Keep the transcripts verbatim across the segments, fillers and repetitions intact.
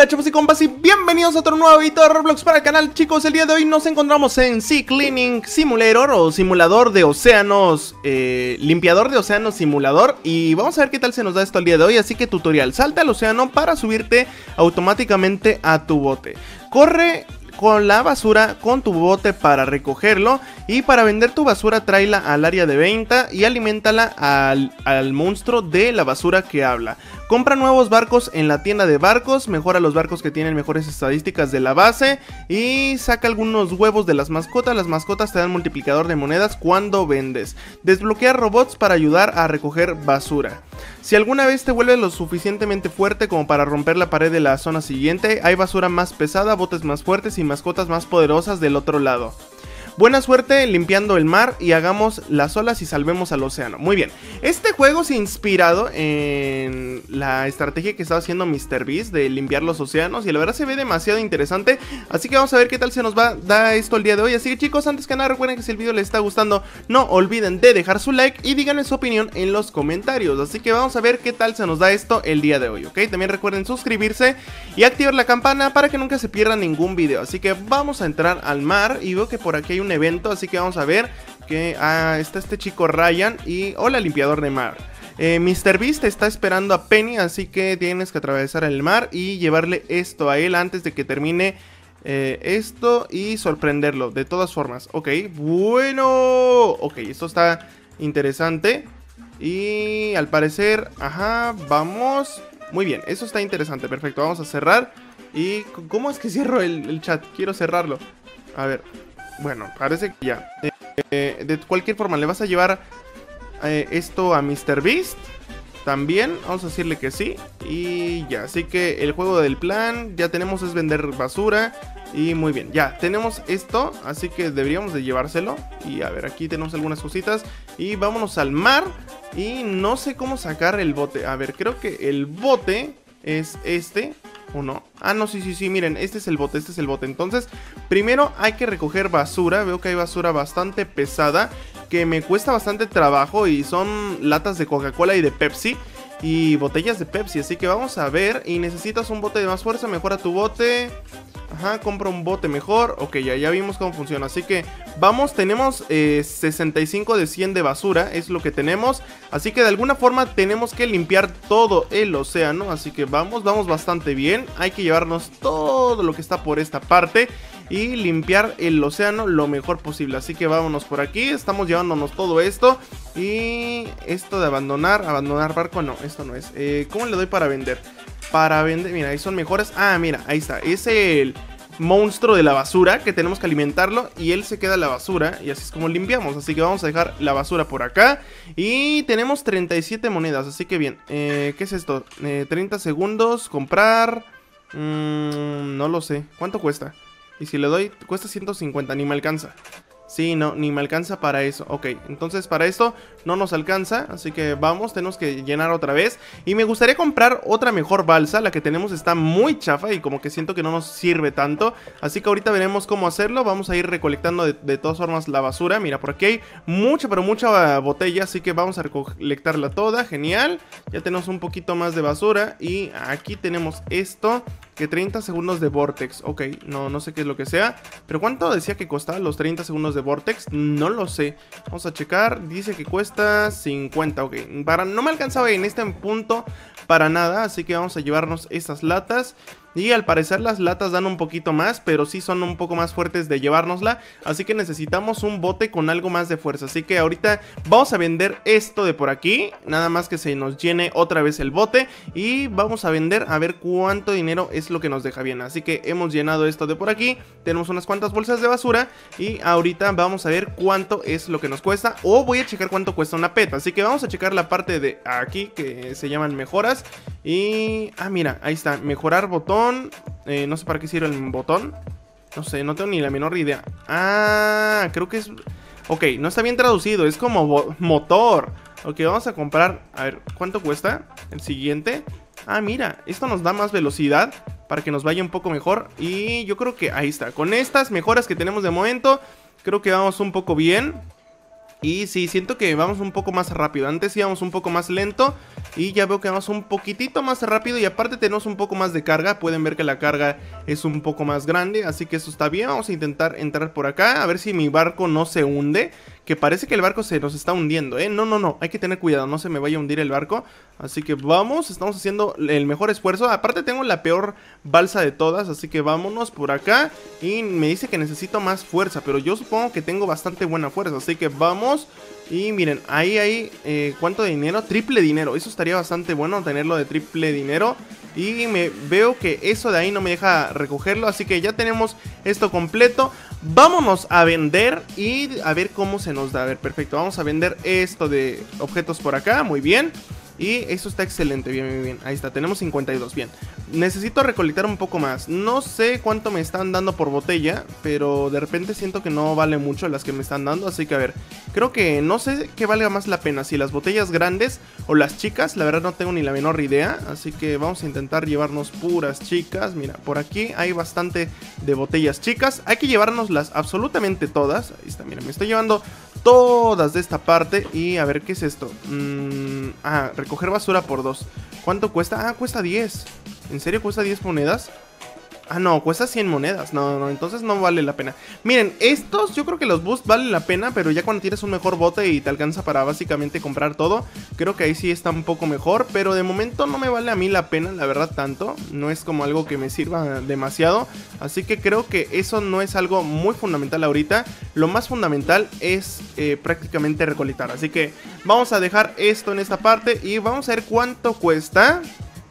Hola chavos y compas y bienvenidos a otro nuevo video de Roblox para el canal. Chicos, el día de hoy nos encontramos en Sea Cleaning Simulator o simulador de océanos, eh, limpiador de océanos simulador. Y vamos a ver qué tal se nos da esto el día de hoy. Así que tutorial, salta al océano para subirte automáticamente a tu bote. Corre con la basura con tu bote para recogerlo, y para vender tu basura tráela al área de venta y aliméntala al, al monstruo de la basura que habla. Compra nuevos barcos en la tienda de barcos, mejora los barcos que tienen mejores estadísticas de la base y saca algunos huevos de las mascotas. Las mascotas te dan multiplicador de monedas cuando vendes. Desbloquea robots para ayudar a recoger basura. Si alguna vez te vuelves lo suficientemente fuerte como para romper la pared de la zona siguiente, hay basura más pesada, botes más fuertes y mascotas más poderosas del otro lado. Buena suerte limpiando el mar y hagamos las olas y salvemos al océano. Muy bien, este juego se ha inspirado en la estrategia que estaba haciendo MrBeast de limpiar los océanos, y la verdad se ve demasiado interesante. Así que vamos a ver qué tal se nos va da esto el día de hoy. Así que chicos, antes que nada recuerden que si el video les está gustando, no olviden de dejar su like y díganme su opinión en los comentarios. Así que vamos a ver qué tal se nos da esto el día de hoy, ¿ok? También recuerden suscribirse y activar la campana para que nunca se pierda ningún video. Así que vamos a entrar al mar y veo que por aquí hay un evento, así que vamos a ver que ah, está este chico Ryan y hola limpiador de mar. eh, MrBeast está esperando a Penny, así que tienes que atravesar el mar y llevarle esto a él antes de que termine eh, esto y sorprenderlo de todas formas. Ok, bueno, ok, esto está interesante y al parecer, ajá, vamos, muy bien, eso está interesante, perfecto, vamos a cerrar. ¿Y cómo es que cierro el, el chat? Quiero cerrarlo, a ver. Bueno, parece que ya. Eh, eh, de cualquier forma, le vas a llevar eh, esto a MrBeast. También, vamos a decirle que sí. Y ya, así que el juego del plan, ya tenemos es vender basura. Y muy bien, ya tenemos esto, así que deberíamos de llevárselo. Y a ver, aquí tenemos algunas cositas. Y vámonos al mar. Y no sé cómo sacar el bote. A ver, creo que el bote es este. ¿O no? Ah, no, sí, sí, sí, miren, este es el bote, este es el bote. Entonces, primero hay que recoger basura. Veo que hay basura bastante pesada, que me cuesta bastante trabajo, y son latas de Coca-Cola y de Pepsi y botellas de Pepsi, así que vamos a ver. Y necesitas un bote de más fuerza, mejora tu bote. Ajá, compra un bote mejor. Ok, ya, ya vimos cómo funciona. Así que vamos, tenemos eh, sesenta y cinco de cien de basura, es lo que tenemos. Así que de alguna forma tenemos que limpiar todo el océano. Así que vamos, vamos bastante bien. Hay que llevarnos todo lo que está por esta parte y limpiar el océano lo mejor posible. Así que vámonos por aquí, estamos llevándonos todo esto. Y esto de abandonar, abandonar barco, no, esto no es. eh, ¿Cómo le doy para vender? Para vender, mira, ahí son mejores. Ah, mira, ahí está, es el monstruo de la basura que tenemos que alimentarlo y él se queda la basura, y así es como limpiamos. Así que vamos a dejar la basura por acá. Y tenemos treinta y siete monedas, así que bien. eh, ¿Qué es esto? Eh, treinta segundos, comprar. mmm, No lo sé, ¿cuánto cuesta? Y si le doy, cuesta ciento cincuenta, ni me alcanza. Sí, no, ni me alcanza para eso. Ok, entonces para esto no nos alcanza, así que vamos, tenemos que llenar otra vez. Y me gustaría comprar otra mejor balsa. La que tenemos está muy chafa y como que siento que no nos sirve tanto. Así que ahorita veremos cómo hacerlo. Vamos a ir recolectando de, de todas formas la basura. Mira, por aquí hay mucha, pero mucha botella, así que vamos a recolectarla toda. Genial, ya tenemos un poquito más de basura. Y aquí tenemos esto, que treinta segundos de Vortex. Ok, no, no sé qué es lo que sea, pero ¿cuánto decía que costaba los treinta segundos de Vortex? No lo sé. Vamos a checar. Dice que cuesta cincuenta. Ok, para, no me alcanzaba en este punto para nada, así que vamos a llevarnos estas latas. Y al parecer las latas dan un poquito más, pero sí son un poco más fuertes de llevárnosla. Así que necesitamos un bote con algo más de fuerza. Así que ahorita vamos a vender esto de por aquí. Nada más que se nos llene otra vez el bote. Y vamos a vender a ver cuánto dinero es lo que nos deja bien. Así que hemos llenado esto de por aquí. Tenemos unas cuantas bolsas de basura. Y ahorita vamos a ver cuánto es lo que nos cuesta. O voy a checar cuánto cuesta una peta. Así que vamos a checar la parte de aquí que se llaman mejoras. Y... ah, mira, ahí está, mejorar botón. Eh, no sé para qué sirve el botón. No sé, no tengo ni la menor idea. Ah, creo que es... ok, no está bien traducido, es como motor. Ok, vamos a comprar, a ver, ¿cuánto cuesta? El siguiente. Ah, mira, esto nos da más velocidad para que nos vaya un poco mejor. Y yo creo que ahí está, con estas mejoras que tenemos de momento, creo que vamos un poco bien. Y sí, siento que vamos un poco más rápido. Antes íbamos un poco más lento y ya veo que vamos un poquitito más rápido. Y aparte tenemos un poco más de carga. Pueden ver que la carga es un poco más grande, así que eso está bien. Vamos a intentar entrar por acá, a ver si mi barco no se hunde, que parece que el barco se nos está hundiendo, ¿eh? No, no, no, hay que tener cuidado, no se me vaya a hundir el barco. Así que vamos, estamos haciendo el mejor esfuerzo. Aparte tengo la peor balsa de todas, así que vámonos por acá. Y me dice que necesito más fuerza, pero yo supongo que tengo bastante buena fuerza, así que vamos. Y miren, ahí hay, eh, ¿cuánto de dinero? Triple dinero, eso estaría bastante bueno tenerlo de triple dinero. Y me veo que eso de ahí no me deja recogerlo, así que ya tenemos esto completo. Vámonos a vender y a ver cómo se nos da. A ver, perfecto, vamos a vender esto de objetos por acá, muy bien. Y eso está excelente, bien, bien, bien. Ahí está, tenemos cincuenta y dos, bien. Necesito recolectar un poco más. No sé cuánto me están dando por botella, pero de repente siento que no vale mucho las que me están dando. Así que a ver, creo que no sé qué valga más la pena, si las botellas grandes o las chicas. La verdad no tengo ni la menor idea, así que vamos a intentar llevarnos puras chicas. Mira, por aquí hay bastante de botellas chicas. Hay que llevárnoslas absolutamente todas. Ahí está, mira, me estoy llevando todas de esta parte. Y a ver, ¿qué es esto? Mm, ah, recoger basura por dos. ¿Cuánto cuesta? Ah, cuesta diez. ¿En serio cuesta diez monedas? Ah, no, cuesta cien monedas. No, no, entonces no vale la pena. Miren, estos yo creo que los boosts valen la pena, pero ya cuando tienes un mejor bote y te alcanza para básicamente comprar todo, creo que ahí sí está un poco mejor. Pero de momento no me vale a mí la pena, la verdad, tanto. No es como algo que me sirva demasiado. Así que creo que eso no es algo muy fundamental ahorita. Lo más fundamental es eh, prácticamente recolectar. Así que vamos a dejar esto en esta parte y vamos a ver cuánto cuesta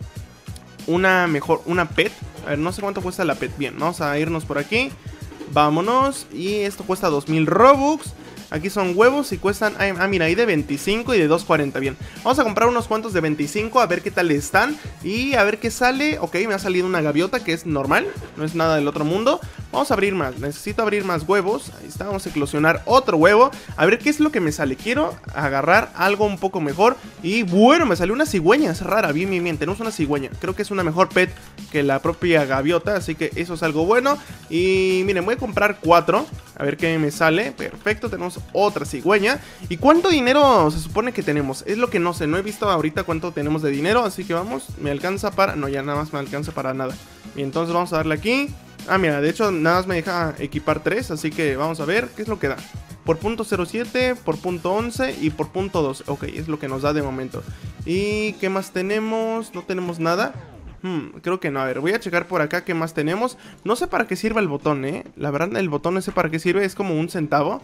una mejor, una pet. A ver, no sé cuánto cuesta la pet. Bien, vamos a irnos por aquí. Vámonos. Y esto cuesta dos mil Robux. Aquí son huevos y cuestan... Ah, mira, hay de veinticinco y de dos cuarenta. Bien, vamos a comprar unos cuantos de veinticinco. A ver qué tal están. Y a ver qué sale. Ok, me ha salido una gaviota que es normal. No es nada del otro mundo. Vamos a abrir más. Necesito abrir más huevos. Ahí está, vamos a eclosionar otro huevo. A ver qué es lo que me sale. Quiero agarrar algo un poco mejor. Y bueno, me salió una cigüeña. Es rara, bien, bien, bien. Tenemos una cigüeña. Creo que es una mejor pet que la propia gaviota. Así que eso es algo bueno. Y miren, voy a comprar cuatro. A ver qué me sale. Perfecto, tenemos otra cigüeña. ¿Y cuánto dinero se supone que tenemos? Es lo que no sé, no he visto ahorita cuánto tenemos de dinero. Así que vamos, me alcanza para... No, ya nada más me alcanza para nada. Y entonces vamos a darle aquí. Ah, mira, de hecho nada más me deja equipar tres. Así que vamos a ver qué es lo que da. Por punto cero siete, por punto once y por punto doce. Ok, es lo que nos da de momento. ¿Y qué más tenemos? No tenemos nada. Hmm, creo que no, a ver, voy a checar por acá qué más tenemos. No sé para qué sirve el botón, eh. La verdad el botón no sé para qué sirve, es como un centavo.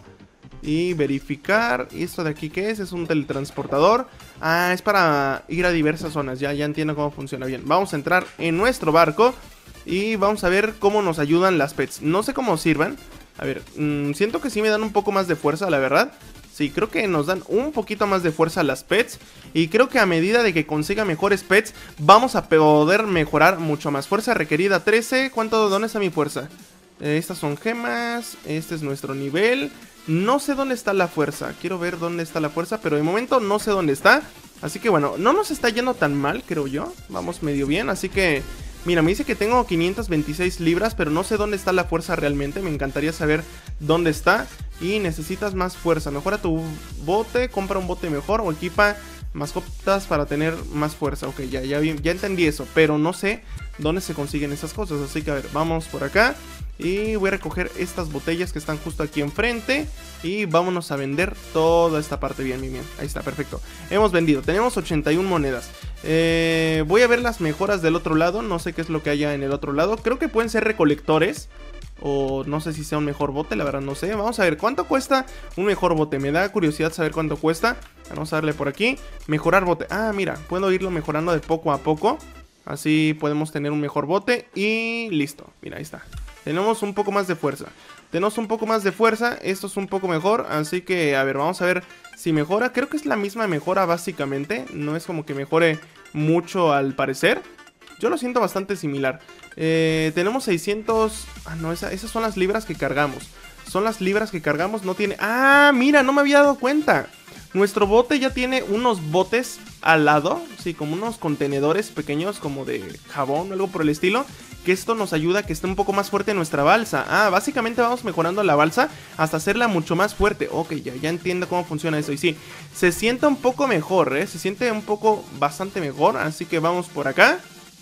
Y verificar, ¿y esto de aquí qué es? Es un teletransportador. Ah, es para ir a diversas zonas, ya, ya entiendo cómo funciona. Bien, vamos a entrar en nuestro barco y vamos a ver cómo nos ayudan las pets. No sé cómo sirvan. A ver, mmm, siento que sí me dan un poco más de fuerza, la verdad. Sí, creo que nos dan un poquito más de fuerza las pets. Y creo que a medida de que consiga mejores pets, vamos a poder mejorar mucho más. Fuerza requerida trece. ¿Cuánto? ¿Dónde está mi fuerza? Eh, estas son gemas. Este es nuestro nivel. No sé dónde está la fuerza. Quiero ver dónde está la fuerza, pero de momento no sé dónde está. Así que bueno, no nos está yendo tan mal, creo yo. Vamos medio bien, así que... Mira, me dice que tengo quinientas veintiséis libras, pero no sé dónde está la fuerza realmente. Me encantaría saber dónde está. Y necesitas más fuerza. Mejora tu bote, compra un bote mejor o equipa mascotas para tener más fuerza. Ok, ya, ya, ya entendí eso, pero no sé dónde se consiguen esas cosas. Así que a ver, vamos por acá. Y voy a recoger estas botellas que están justo aquí enfrente. Y vámonos a vender toda esta parte. Bien, bien, bien, ahí está, perfecto. Hemos vendido, tenemos ochenta y una monedas. eh, Voy a ver las mejoras del otro lado. No sé qué es lo que haya en el otro lado. Creo que pueden ser recolectores, o no sé si sea un mejor bote, la verdad no sé. Vamos a ver cuánto cuesta un mejor bote. Me da curiosidad saber cuánto cuesta. Vamos a darle por aquí, mejorar bote. Ah, mira, puedo irlo mejorando de poco a poco. Así podemos tener un mejor bote. Y listo, mira, ahí está. Tenemos un poco más de fuerza. Tenemos un poco más de fuerza. Esto es un poco mejor. Así que, a ver, vamos a ver si mejora. Creo que es la misma mejora básicamente. No es como que mejore mucho al parecer. Yo lo siento bastante similar. eh, Tenemos seiscientos... Ah, no, esa, esas son las libras que cargamos. Son las libras que cargamos, no tiene... Ah, mira, no me había dado cuenta. Nuestro bote ya tiene unos botes al lado, sí, como unos contenedores pequeños como de jabón o algo por el estilo, que esto nos ayuda a que esté un poco más fuerte nuestra balsa. Ah, básicamente vamos mejorando la balsa hasta hacerla mucho más fuerte. Ok, ya, ya entiendo cómo funciona eso. Y sí, se siente un poco mejor, ¿eh? Se siente un poco bastante mejor, así que vamos por acá.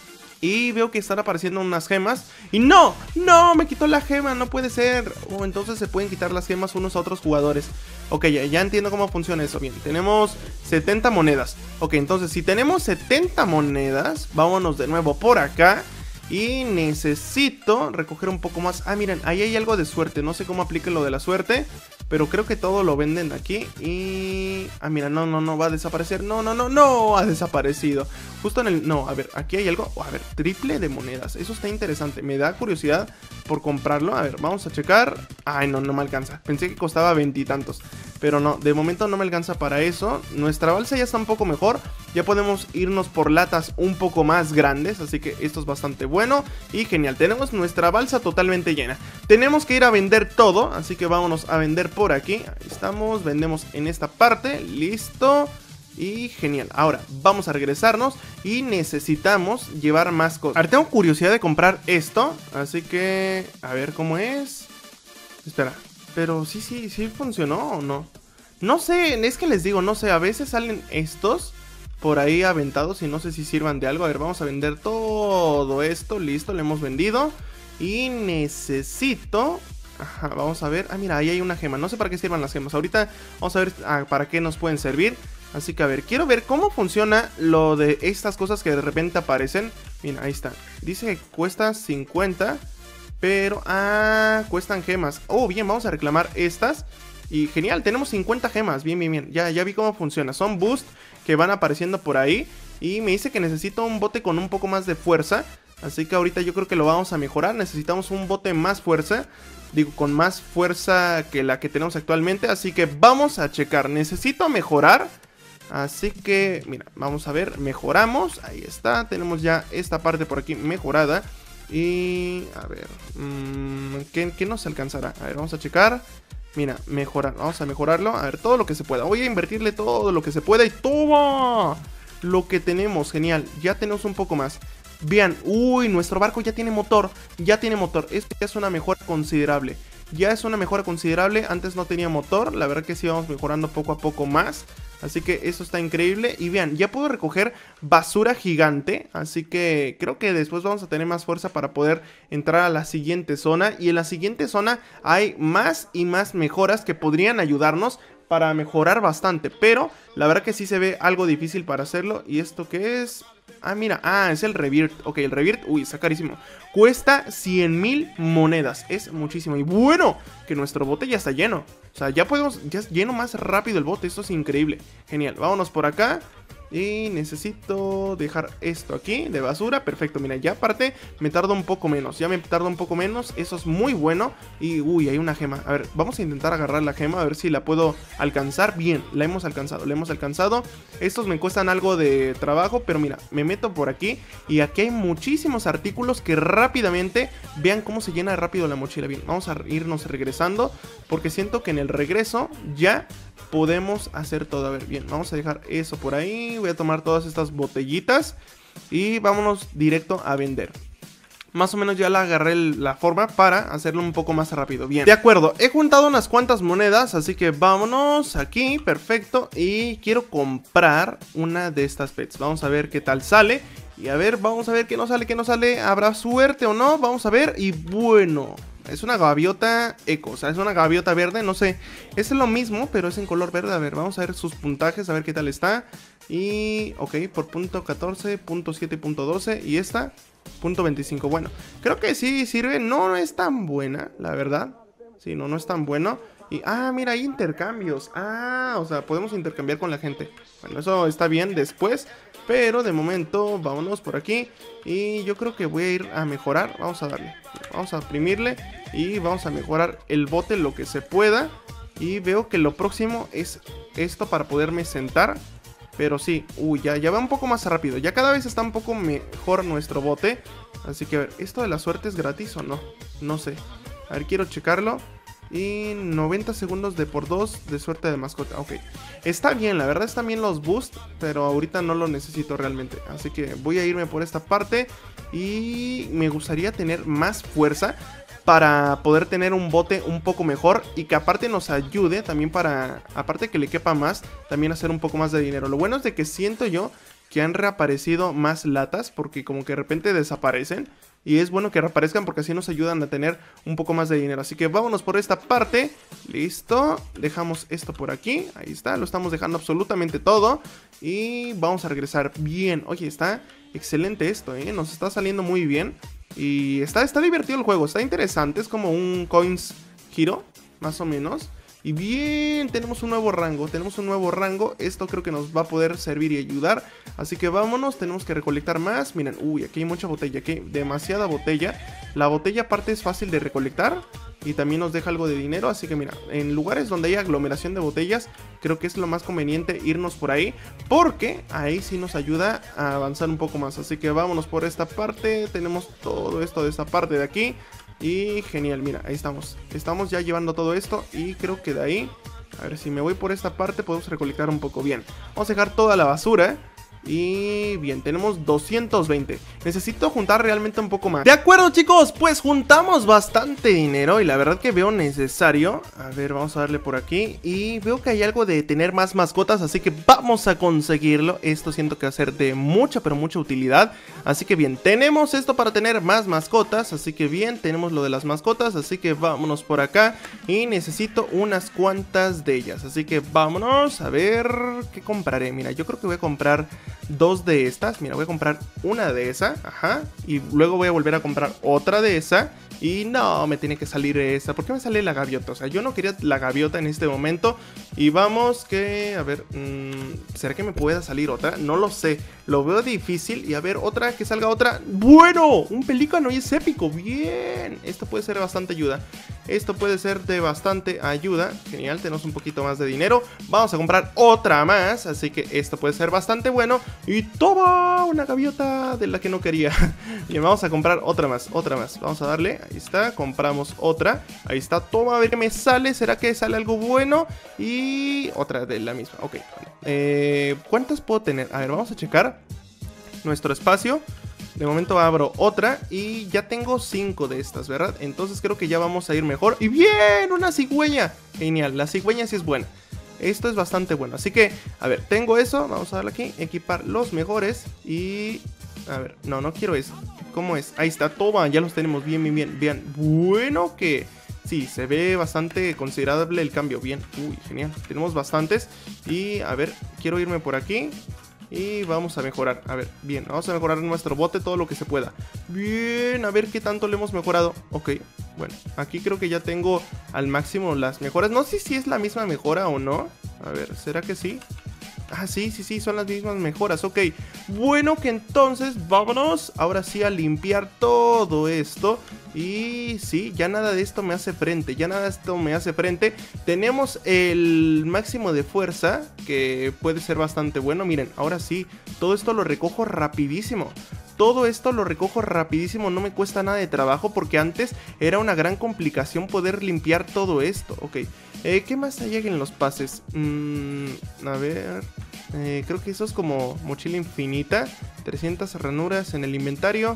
Y veo que están apareciendo unas gemas. Y no, no, me quitó la gema, no puede ser. Oh, entonces se pueden quitar las gemas unos a otros jugadores. Ok, ya, ya entiendo cómo funciona eso. Bien, tenemos setenta monedas. Ok, entonces si tenemos setenta monedas, vámonos de nuevo por acá. Y necesito recoger un poco más. Ah, miren, ahí hay algo de suerte. No sé cómo aplique lo de la suerte, pero creo que todo lo venden aquí. Y... ah, mira, no, no, no, va a desaparecer. No, no, no, no, ha desaparecido. Justo en el... no, a ver, aquí hay algo. Oh, a ver, triple de monedas. Eso está interesante. Me da curiosidad por comprarlo. A ver, vamos a checar. Ay, no, no me alcanza. Pensé que costaba veintitantos. Pero no, de momento no me alcanza para eso. Nuestra balsa ya está un poco mejor. Ya podemos irnos por latas un poco más grandes. Así que esto es bastante bueno y genial. Tenemos nuestra balsa totalmente llena. Tenemos que ir a vender todo. Así que vámonos a vender por aquí. Ahí estamos, vendemos en esta parte. Listo. Y genial, ahora vamos a regresarnos y necesitamos llevar más cosas. Ahora tengo curiosidad de comprar esto, así que a ver cómo es. Espera, pero sí, sí, sí funcionó o no. No sé, es que les digo, no sé, a veces salen estos por ahí aventados y no sé si sirvan de algo. A ver, vamos a vender todo esto, listo, lo hemos vendido. Y necesito... ajá, vamos a ver, ah mira, ahí hay una gema, no sé para qué sirvan las gemas. Ahorita vamos a ver ah, para qué nos pueden servir. Así que a ver, quiero ver cómo funciona lo de estas cosas que de repente aparecen. Mira, ahí está. Dice que cuesta cincuenta. Pero, ah, cuestan gemas. Oh, bien, vamos a reclamar estas. Y genial, tenemos cincuenta gemas. Bien, bien, bien. Ya, ya vi cómo funciona. Son boost que van apareciendo por ahí. Y me dice que necesito un bote con un poco más de fuerza. Así que ahorita yo creo que lo vamos a mejorar. Necesitamos un bote más fuerza. Digo, con más fuerza que la que tenemos actualmente. Así que vamos a checar. Necesito mejorar. Así que, mira, vamos a ver, mejoramos, ahí está, tenemos ya esta parte por aquí mejorada. Y, a ver, mmm, ¿qué, ¿qué nos alcanzará? A ver, vamos a checar. Mira, mejorar, vamos a mejorarlo, a ver, todo lo que se pueda. Voy a invertirle todo lo que se pueda y ¡toma! Lo que tenemos, genial, ya tenemos un poco más. Vean, uy, nuestro barco ya tiene motor, ya tiene motor, esto ya es una mejora considerable. Ya es una mejora considerable, antes no tenía motor, la verdad que sí vamos mejorando poco a poco más. Así que eso está increíble. Y vean, ya puedo recoger basura gigante. Así que creo que después vamos a tener más fuerza para poder entrar a la siguiente zona. Y en la siguiente zona hay más y más mejoras que podrían ayudarnos para mejorar bastante. Pero la verdad que sí se ve algo difícil para hacerlo. ¿Y esto qué es? Ah, mira, ah, es el Rebirth. Ok, el Rebirth, uy, está carísimo. Cuesta cien mil monedas, es muchísimo. Y bueno, que nuestro bote ya está lleno. O sea, ya podemos, ya es lleno más rápido el bote, esto es increíble. Genial, vámonos por acá. Y necesito dejar esto aquí de basura. Perfecto, mira, ya aparte me tarda un poco menos. Ya me tarda un poco menos, eso es muy bueno. Y uy, hay una gema. A ver, vamos a intentar agarrar la gema, a ver si la puedo alcanzar. Bien, la hemos alcanzado, la hemos alcanzado. Estos me cuestan algo de trabajo, pero mira, me meto por aquí. Y aquí hay muchísimos artículos que rápidamente, vean cómo se llena rápido la mochila. Bien, vamos a irnos regresando, porque siento que en el regreso ya podemos hacer todo. A ver, bien, vamos a dejar eso por ahí. Voy a tomar todas estas botellitas y vámonos directo a vender. Más o menos ya la agarré la forma para hacerlo un poco más rápido. Bien, de acuerdo, he juntado unas cuantas monedas, así que vámonos aquí, perfecto. Y quiero comprar una de estas pets. Vamos a ver qué tal sale. Y a ver, vamos a ver qué nos sale, qué nos sale. ¿Habrá suerte o no? Vamos a ver. Y bueno, es una gaviota eco, o sea, es una gaviota verde, no sé. Es lo mismo, pero es en color verde. A ver, vamos a ver sus puntajes, a ver qué tal está. Y, ok, por punto catorce, punto siete, punto doce. Y esta, punto veinticinco. Bueno, creo que sí sirve. No, no es tan buena, la verdad. Sí, no, no es tan bueno. Y, ah, mira, hay intercambios. Ah, o sea, podemos intercambiar con la gente. Bueno, eso está bien después. Pero de momento, vámonos por aquí. Y yo creo que voy a ir a mejorar. Vamos a darle. Vamos a imprimirle. Y vamos a mejorar el bote lo que se pueda. Y veo que lo próximo es esto para poderme sentar. Pero sí, uy, ya, ya va un poco más rápido. Ya cada vez está un poco mejor nuestro bote. Así que a ver, ¿esto de la suerte es gratis o no? No sé. A ver, quiero checarlo. Y noventa segundos de por dos de suerte de mascota. Ok, está bien, la verdad están bien los boosts, pero ahorita no lo necesito realmente. Así que voy a irme por esta parte. Y me gustaría tener más fuerza para poder tener un bote un poco mejor. Y que aparte nos ayude también para, aparte que le quepa más, también hacer un poco más de dinero. Lo bueno es de que siento yo que han reaparecido más latas, porque como que de repente desaparecen. Y es bueno que reaparezcan porque así nos ayudan a tener un poco más de dinero. Así que vámonos por esta parte. Listo. Dejamos esto por aquí. Ahí está. Lo estamos dejando absolutamente todo. Y vamos a regresar bien. Oye, está excelente esto, ¿eh? Nos está saliendo muy bien. Y está, está divertido el juego. Está interesante. Es como un Coins Hero, más o menos. Y bien, tenemos un nuevo rango, tenemos un nuevo rango, esto creo que nos va a poder servir y ayudar, así que vámonos, tenemos que recolectar más, miren, uy, aquí hay mucha botella, aquí hay demasiada botella, la botella aparte es fácil de recolectar y también nos deja algo de dinero, así que mira, en lugares donde hay aglomeración de botellas, creo que es lo más conveniente irnos por ahí, porque ahí sí nos ayuda a avanzar un poco más, así que vámonos por esta parte, tenemos todo esto de esta parte de aquí. Y genial, mira, ahí estamos. Estamos ya llevando todo esto y creo que de ahí, a ver si me voy por esta parte, podemos recolectar un poco bien. Vamos a dejar toda la basura. Y bien, tenemos doscientos veinte. Necesito juntar realmente un poco más. De acuerdo, chicos, pues juntamos bastante dinero y la verdad que veo necesario. A ver, vamos a darle por aquí. Y veo que hay algo de tener más mascotas, así que vamos a conseguirlo. Esto siento que va a ser de mucha, pero mucha utilidad. Así que bien, tenemos esto para tener más mascotas. Así que bien, tenemos lo de las mascotas. Así que vámonos por acá. Y necesito unas cuantas de ellas. Así que vámonos a ver qué compraré. Mira, yo creo que voy a comprar dos de estas, mira, voy a comprar una de esa, ajá, y luego voy a volver a comprar otra de esa, y no, me tiene que salir esa, ¿por qué me sale la gaviota? O sea, yo no quería la gaviota en este momento, y vamos que, a ver, mmm, ¿será que me pueda salir otra? No lo sé, lo veo difícil, y a ver, otra, que salga otra, bueno, un pelícano y es épico, bien, esto puede ser bastante ayuda. Esto puede ser de bastante ayuda. Genial, tenemos un poquito más de dinero. Vamos a comprar otra más, así que esto puede ser bastante bueno. Y toma, una gaviota de la que no quería. Bien, vamos a comprar otra más, otra más. Vamos a darle, ahí está, compramos otra. Ahí está, toma, a ver qué me sale. ¿Será que sale algo bueno? Y otra de la misma, ok, vale. eh, ¿Cuántas puedo tener? A ver, vamos a checar nuestro espacio. De momento abro otra y ya tengo cinco de estas, ¿verdad? Entonces creo que ya vamos a ir mejor. ¡Y bien! ¡Una cigüeña! Genial, la cigüeña sí es buena. Esto es bastante bueno. Así que, a ver, tengo eso. Vamos a darle aquí, equipar los mejores. Y... a ver, no, no quiero eso. ¿Cómo es? Ahí está, toma, ya los tenemos bien, bien, bien, bien. Bueno que... sí, se ve bastante considerable el cambio. Bien, uy, genial, tenemos bastantes. Y, a ver, quiero irme por aquí. Y vamos a mejorar, a ver, bien, vamos a mejorar nuestro bote todo lo que se pueda. Bien, a ver qué tanto le hemos mejorado. Ok, bueno, aquí creo que ya tengo al máximo las mejoras. No sé si es la misma mejora o no. A ver, ¿será que sí? Ah, sí, sí, sí, son las mismas mejoras, ok. Bueno, que entonces vámonos ahora sí a limpiar todo esto. Y sí, ya nada de esto me hace frente, ya nada de esto me hace frente. Tenemos el máximo de fuerza, que puede ser bastante bueno. Miren, ahora sí, todo esto lo recojo rapidísimo. Todo esto lo recojo rapidísimo, no me cuesta nada de trabajo, porque antes era una gran complicación poder limpiar todo esto. Ok, eh, ¿qué más hay en los pases? Mm, a ver... Eh, creo que eso es como mochila infinita. trescientas ranuras en el inventario.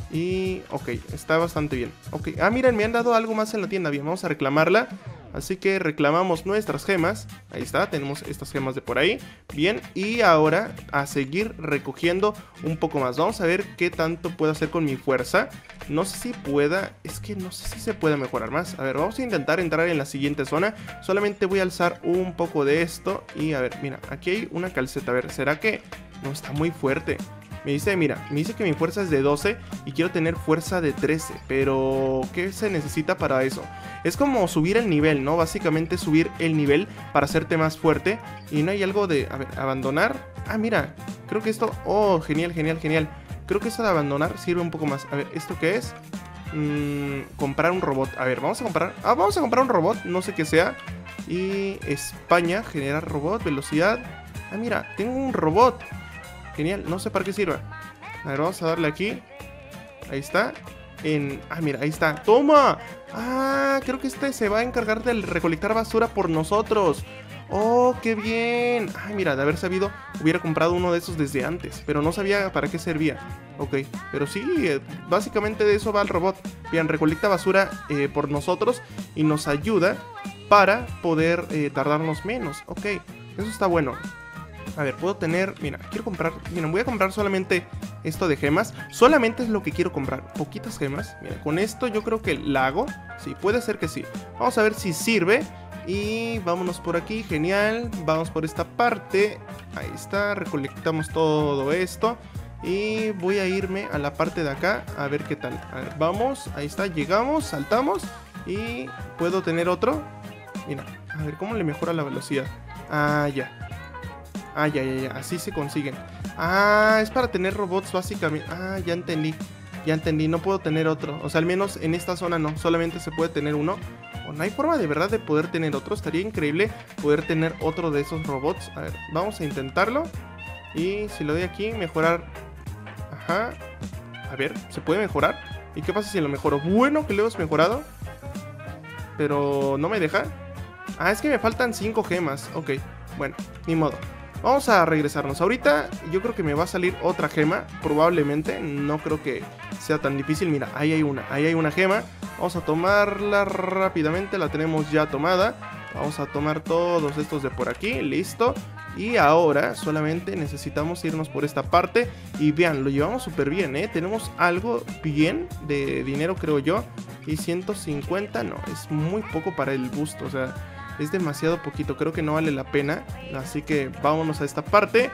Y ok, está bastante bien. Ok, ah miren, me han dado algo más en la tienda. Bien, vamos a reclamarla. Así que reclamamos nuestras gemas. Ahí está, tenemos estas gemas de por ahí. Bien, y ahora a seguir recogiendo un poco más. Vamos a ver qué tanto puedo hacer con mi fuerza. No sé si pueda, es que no sé si se puede mejorar más. A ver, vamos a intentar entrar en la siguiente zona. Solamente voy a alzar un poco de esto. Y a ver, mira, aquí hay una calceta. A ver, ¿será que no está muy fuerte? Me dice, mira, me dice que mi fuerza es de doce y quiero tener fuerza de trece. Pero, ¿qué se necesita para eso? Es como subir el nivel, ¿no? Básicamente subir el nivel para hacerte más fuerte. Y no hay algo de, a ver, abandonar. Ah, mira, creo que esto, oh, genial, genial, genial. Creo que eso de abandonar sirve un poco más. A ver, ¿esto qué es? Mm, comprar un robot. A ver, vamos a comprar, ah, vamos a comprar un robot, no sé qué sea. Y España, generar robot, velocidad. Ah, mira, tengo un robot. Genial, no sé para qué sirva. A ver, vamos a darle aquí. Ahí está. En... ah, mira, ahí está. ¡Toma! Ah, creo que este se va a encargar de recolectar basura por nosotros. Oh, qué bien. Ay, mira, de haber sabido, hubiera comprado uno de esos desde antes, pero no sabía para qué servía. Ok, pero sí, eh, básicamente de eso va el robot. Bien, recolecta basura eh, por nosotros y nos ayuda para poder eh, tardarnos menos. Ok, eso está bueno. A ver, puedo tener, mira, quiero comprar, mira, voy a comprar solamente esto de gemas. Solamente es lo que quiero comprar, poquitas gemas. Mira, con esto yo creo que la hago. Sí, puede ser que sí. Vamos a ver si sirve. Y vámonos por aquí, genial. Vamos por esta parte. Ahí está, recolectamos todo esto. Y voy a irme a la parte de acá a ver qué tal. A ver, vamos, ahí está, llegamos, saltamos. Y puedo tener otro. Mira, a ver, ¿cómo le mejora la velocidad? Ah, ya. Ah, ya, ya, ya, así se consiguen. Ah, es para tener robots básicamente. Ah, ya entendí, ya entendí, no puedo tener otro. O sea, al menos en esta zona no, solamente se puede tener uno. O no hay forma de verdad de poder tener otro. Estaría increíble poder tener otro de esos robots. A ver, vamos a intentarlo. Y si lo doy aquí, mejorar. Ajá. A ver, ¿se puede mejorar? ¿Y qué pasa si lo mejoro? Bueno, que lo hemos mejorado. Pero no me deja. Ah, es que me faltan cinco gemas. Ok, bueno, ni modo. Vamos a regresarnos. Ahorita yo creo que me va a salir otra gema. Probablemente, no creo que sea tan difícil. Mira, ahí hay una, ahí hay una gema. Vamos a tomarla rápidamente. La tenemos ya tomada. Vamos a tomar todos estos de por aquí, listo. Y ahora solamente necesitamos irnos por esta parte. Y vean, lo llevamos súper bien, ¿eh? Tenemos algo bien de dinero, creo yo. Y ciento cincuenta, no, es muy poco para el boost, o sea, es demasiado poquito, creo que no vale la pena. Así que vámonos a esta parte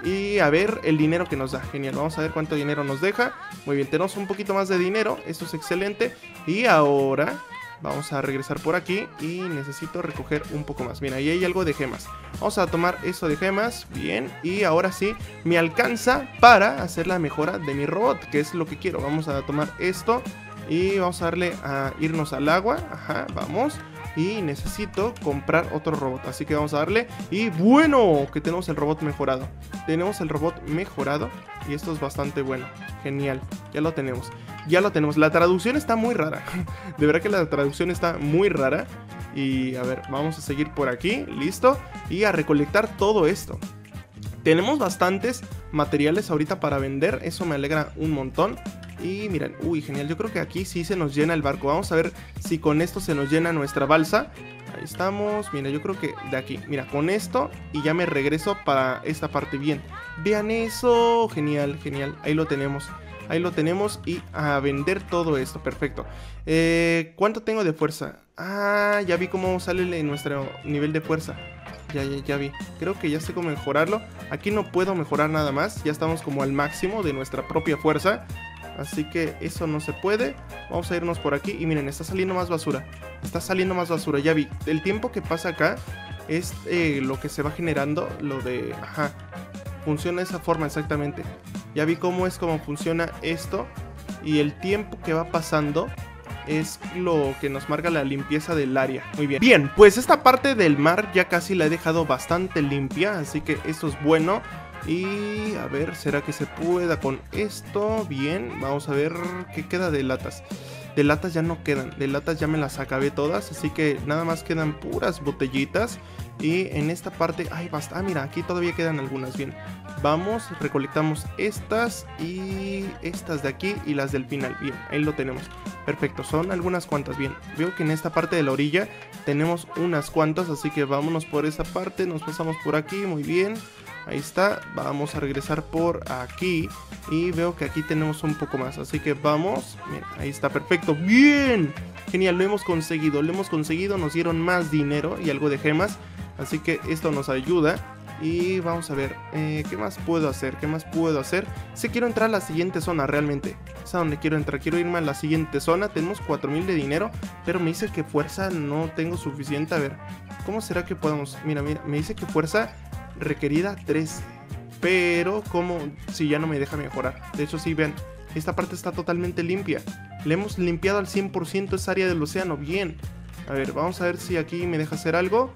y a ver el dinero que nos da. Genial, vamos a ver cuánto dinero nos deja. Muy bien, tenemos un poquito más de dinero, eso es excelente. Y ahora vamos a regresar por aquí y necesito recoger un poco más. Mira, ahí hay algo de gemas. Vamos a tomar eso de gemas, bien. Y ahora sí, me alcanza para hacer la mejora de mi robot, que es lo que quiero. Vamos a tomar esto y vamos a darle a irnos al agua. Ajá, vamos. Y necesito comprar otro robot, así que vamos a darle. Y bueno, que tenemos el robot mejorado. Tenemos el robot mejorado y esto es bastante bueno. Genial, ya lo tenemos. Ya lo tenemos, la traducción está muy rara. De verdad que la traducción está muy rara. Y a ver, vamos a seguir por aquí, listo. Y a recolectar todo esto. Tenemos bastantes materiales ahorita para vender, eso me alegra un montón. Y miren, uy, genial, yo creo que aquí sí se nos llena el barco. Vamos a ver si con esto se nos llena nuestra balsa. Ahí estamos, mira, yo creo que de aquí, mira, con esto y ya me regreso para esta parte. Bien, vean eso, genial, genial, ahí lo tenemos. Ahí lo tenemos y a vender todo esto, perfecto. eh, ¿Cuánto tengo de fuerza? Ah, ya vi cómo sale nuestro nivel de fuerza. Ya, ya, ya vi, creo que ya sé cómo mejorarlo. Aquí no puedo mejorar nada más, ya estamos como al máximo de nuestra propia fuerza. Así que eso no se puede. Vamos a irnos por aquí y miren, está saliendo más basura. Está saliendo más basura, ya vi. El tiempo que pasa acá es eh, lo que se va generando. Lo de, ajá, funciona de esa forma exactamente. Ya vi cómo es cómo funciona esto. Y el tiempo que va pasando es lo que nos marca la limpieza del área. Muy bien. Bien, pues esta parte del mar ya casi la he dejado bastante limpia, así que eso es bueno. Y a ver, ¿será que se pueda con esto? Bien, vamos a ver qué queda de latas. De latas ya no quedan, de latas ya me las acabé todas, así que nada más quedan puras botellitas. Y en esta parte, ay, basta, ah, mira, aquí todavía quedan algunas, bien. Vamos, recolectamos estas y estas de aquí y las del final, bien, ahí lo tenemos. Perfecto, son algunas cuantas, bien. Veo que en esta parte de la orilla tenemos unas cuantas, así que vámonos por esa parte, nos pasamos por aquí, muy bien. Ahí está, vamos a regresar por aquí y veo que aquí tenemos un poco más, así que vamos, bien, ahí está, perfecto, bien, genial, lo hemos conseguido, lo hemos conseguido, nos dieron más dinero y algo de gemas, así que esto nos ayuda. Y vamos a ver, eh, ¿qué más puedo hacer? ¿Qué más puedo hacer? Sí, quiero entrar a la siguiente zona realmente. Es a donde quiero entrar, quiero irme a la siguiente zona. Tenemos cuatro mil de dinero, pero me dice que fuerza no tengo suficiente. A ver, ¿cómo será que podemos? Mira, mira, me dice que fuerza requerida trece. Pero, ¿cómo? Si ya no me deja mejorar. De hecho, sí, vean, esta parte está totalmente limpia. Le hemos limpiado al cien por ciento esa área del océano, bien. A ver, vamos a ver si aquí me deja hacer algo.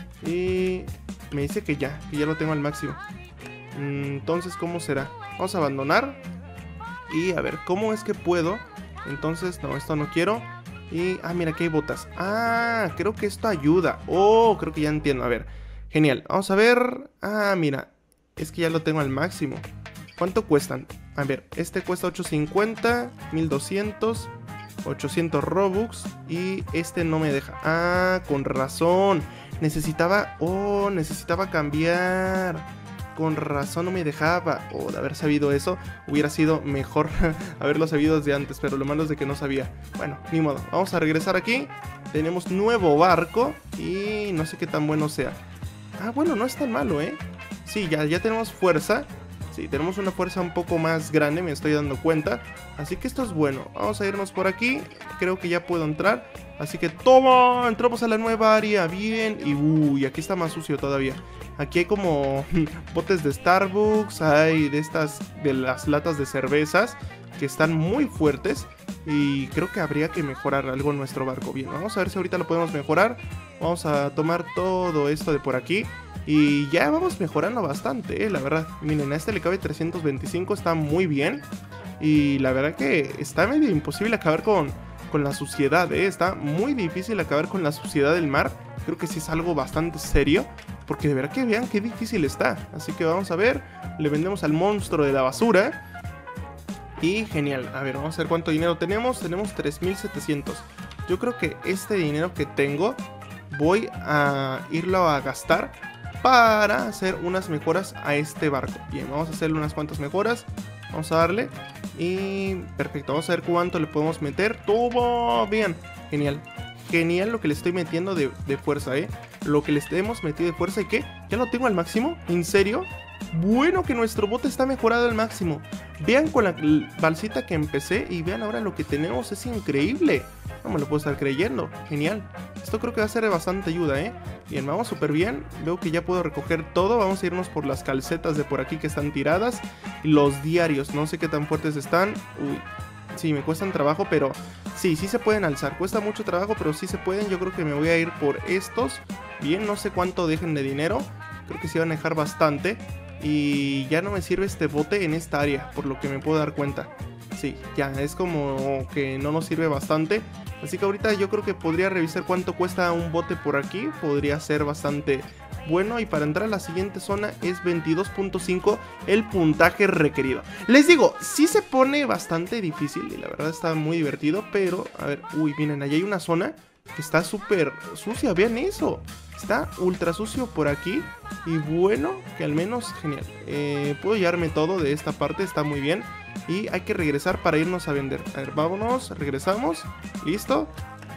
Y me dice que ya, que ya lo tengo al máximo. Entonces, ¿cómo será? Vamos a abandonar. Y a ver, ¿cómo es que puedo? Entonces, no, esto no quiero. Y, ah, mira, aquí hay botas. Ah, creo que esto ayuda. Oh, creo que ya entiendo, a ver. Genial, vamos a ver. Ah, mira, es que ya lo tengo al máximo. ¿Cuánto cuestan? A ver, este cuesta ocho cincuenta, mil doscientos, ochocientos Robux. Y este no me deja. Ah, con razón. Necesitaba, oh, necesitaba cambiar. Con razón no me dejaba. Oh, de haber sabido eso, hubiera sido mejor haberlo sabido desde antes. Pero lo malo es de que no sabía. Bueno, ni modo, vamos a regresar aquí. Tenemos nuevo barco. Y no sé qué tan bueno sea. Ah, bueno, no es tan malo, ¿eh? Sí, ya, ya tenemos fuerza. Sí, tenemos una fuerza un poco más grande, me estoy dando cuenta. Así que esto es bueno. Vamos a irnos por aquí. Creo que ya puedo entrar. Así que toma, entramos a la nueva área. Bien, y uy, aquí está más sucio todavía. Aquí hay como botes de Starbucks. Hay de estas, de las latas de cervezas, que están muy fuertes. Y creo que habría que mejorar algo en nuestro barco. Bien, vamos a ver si ahorita lo podemos mejorar. Vamos a tomar todo esto de por aquí. Y ya vamos mejorando bastante, eh, la verdad. Miren, a este le cabe trescientos veinticinco, está muy bien. Y la verdad que está medio imposible acabar con, con la suciedad, eh. Está muy difícil acabar con la suciedad del mar. Creo que sí es algo bastante serio, porque de verdad que vean qué difícil está. Así que vamos a ver, le vendemos al monstruo de la basura. Y genial, a ver, vamos a ver cuánto dinero tenemos. Tenemos tres mil setecientos. Yo creo que este dinero que tengo voy a irlo a gastar para hacer unas mejoras a este barco. Bien, vamos a hacerle unas cuantas mejoras. Vamos a darle. Y perfecto, vamos a ver cuánto le podemos meter. ¡Todo bien! Genial. Genial lo que le estoy metiendo de, de fuerza, ¿eh? Lo que le hemos metido de fuerza. ¿Y qué? ¿Ya lo tengo al máximo? ¿En serio? Bueno, que nuestro bote está mejorado al máximo. Vean con la balsita que empecé y vean ahora lo que tenemos. Es increíble. No me lo puedo estar creyendo. Genial. Esto creo que va a ser de bastante ayuda, ¿eh? Bien, vamos súper bien. Veo que ya puedo recoger todo. Vamos a irnos por las calcetas de por aquí que están tiradas. Los diarios, no sé qué tan fuertes están. Uy, sí, me cuestan trabajo, pero sí, sí se pueden alzar. Cuesta mucho trabajo, pero sí se pueden. Yo creo que me voy a ir por estos. Bien, no sé cuánto dejen de dinero. Creo que sí van a dejar bastante. Y ya no me sirve este bote en esta área, por lo que me puedo dar cuenta. Sí, ya, es como que no nos sirve bastante. Así que ahorita yo creo que podría revisar cuánto cuesta un bote por aquí. Podría ser bastante bueno. Y para entrar a la siguiente zona es veintidós punto cinco el puntaje requerido. Les digo, sí se pone bastante difícil y la verdad está muy divertido. Pero, a ver, uy, miren, allá hay una zona que está súper sucia, vean eso. Está ultra sucio por aquí. Y bueno, que al menos genial. eh, Puedo llevarme todo de esta parte, está muy bien. Y hay que regresar para irnos a vender. A ver, vámonos, regresamos. Listo.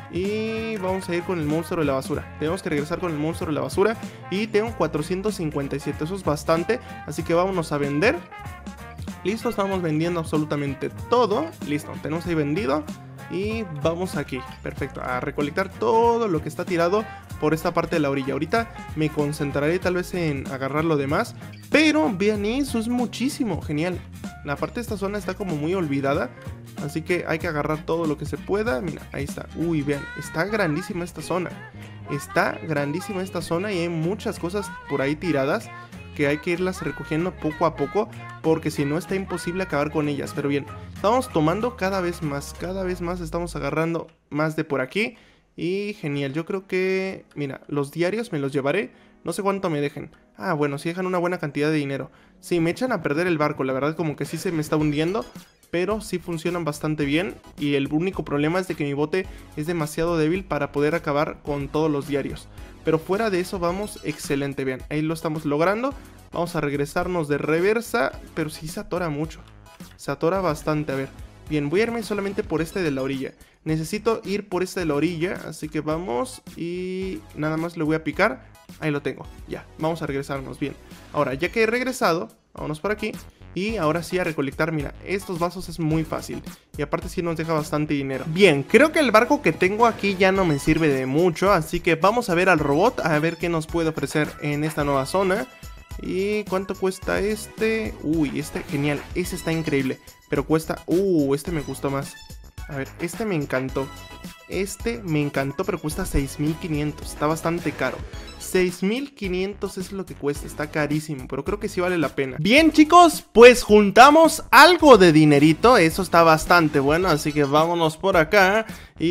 Y vamos a ir con el monstruo de la basura. Tenemos que regresar con el monstruo de la basura. Y tengo cuatrocientos cincuenta y siete, eso es bastante. Así que vámonos a vender. Listo, estamos vendiendo absolutamente todo. Listo, tenemos ahí vendido. Y vamos aquí, perfecto, a recolectar todo lo que está tirado por esta parte de la orilla. Ahorita me concentraré tal vez en agarrar lo demás. Pero vean eso, es muchísimo, genial. La parte de esta zona está como muy olvidada. Así que hay que agarrar todo lo que se pueda. Mira, ahí está, uy, vean, está grandísima esta zona. Está grandísima esta zona y hay muchas cosas por ahí tiradas que hay que irlas recogiendo poco a poco, porque si no está imposible acabar con ellas. Pero bien, estamos tomando cada vez más, cada vez más estamos agarrando más de por aquí. Y genial, yo creo que, mira, los diarios me los llevaré, no sé cuánto me dejen. Ah, bueno, sí dejan una buena cantidad de dinero. Sí, me echan a perder el barco, la verdad como que sí se me está hundiendo, pero sí funcionan bastante bien. Y el único problema es de que mi bote es demasiado débil para poder acabar con todos los diarios. Pero fuera de eso vamos excelente, vean, ahí lo estamos logrando. Vamos a regresarnos de reversa, pero sí se atora mucho. Se atora bastante, a ver. Bien, voy a irme solamente por este de la orilla. Necesito ir por este de la orilla, así que vamos y nada más le voy a picar. Ahí lo tengo, ya, vamos a regresarnos, bien. Ahora, ya que he regresado, vámonos por aquí. Y ahora sí a recolectar, mira, estos vasos es muy fácil. Y aparte sí nos deja bastante dinero. Bien, creo que el barco que tengo aquí ya no me sirve de mucho. Así que vamos a ver al robot, a ver qué nos puede ofrecer en esta nueva zona. ¿Y cuánto cuesta este? Uy, este genial, este está increíble. Pero cuesta, uh, este me gustó más. A ver, este me encantó. Este me encantó, pero cuesta seis mil quinientos, está bastante caro. seis mil quinientos es lo que cuesta, está carísimo, pero creo que sí vale la pena. Bien chicos, pues juntamos algo de dinerito, eso está bastante bueno, así que vámonos por acá.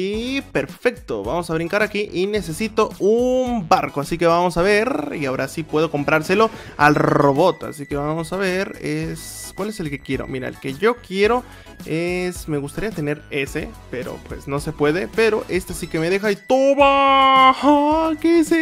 Y perfecto, vamos a brincar aquí y necesito un barco, así que vamos a ver. Y ahora sí puedo comprárselo al robot, así que vamos a ver, es... ¿cuál es el que quiero? Mira, el que yo quiero es... me gustaría tener ese, pero pues no se puede. Pero este sí que me deja y ¡toma! ¡Ah! ¿Qué es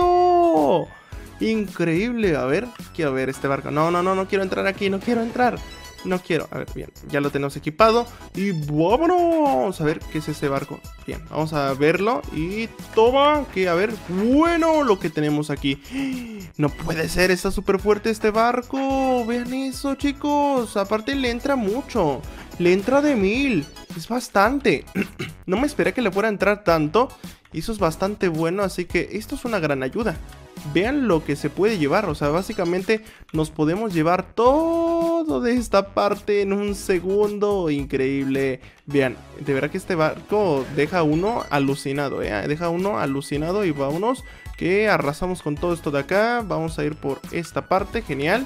esto? Increíble, a ver, quiero ver este barco. No, no, no, no quiero entrar aquí, no quiero entrar. No quiero, a ver, bien, ya lo tenemos equipado. Y vámonos, a ver, ¿qué es ese barco? Bien, vamos a verlo y toma, que a ver, bueno, lo que tenemos aquí. No puede ser, está súper fuerte este barco. Vean eso, chicos, aparte le entra mucho. Le entra de mil, es bastante. No me esperé que le fuera a entrar tanto. Y eso es bastante bueno, así que esto es una gran ayuda. Vean lo que se puede llevar, o sea, básicamente nos podemos llevar todo de esta parte en un segundo. Increíble. Vean, de verdad que este barco deja a uno alucinado, ¿eh? Deja a uno alucinado y vámonos, que arrasamos con todo esto de acá. Vamos a ir por esta parte, genial.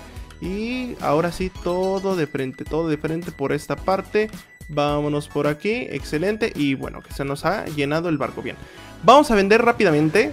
Y ahora sí, todo de frente, todo de frente por esta parte. Vámonos por aquí, excelente. Y bueno, que se nos ha llenado el barco, bien. Vamos a vender rápidamente.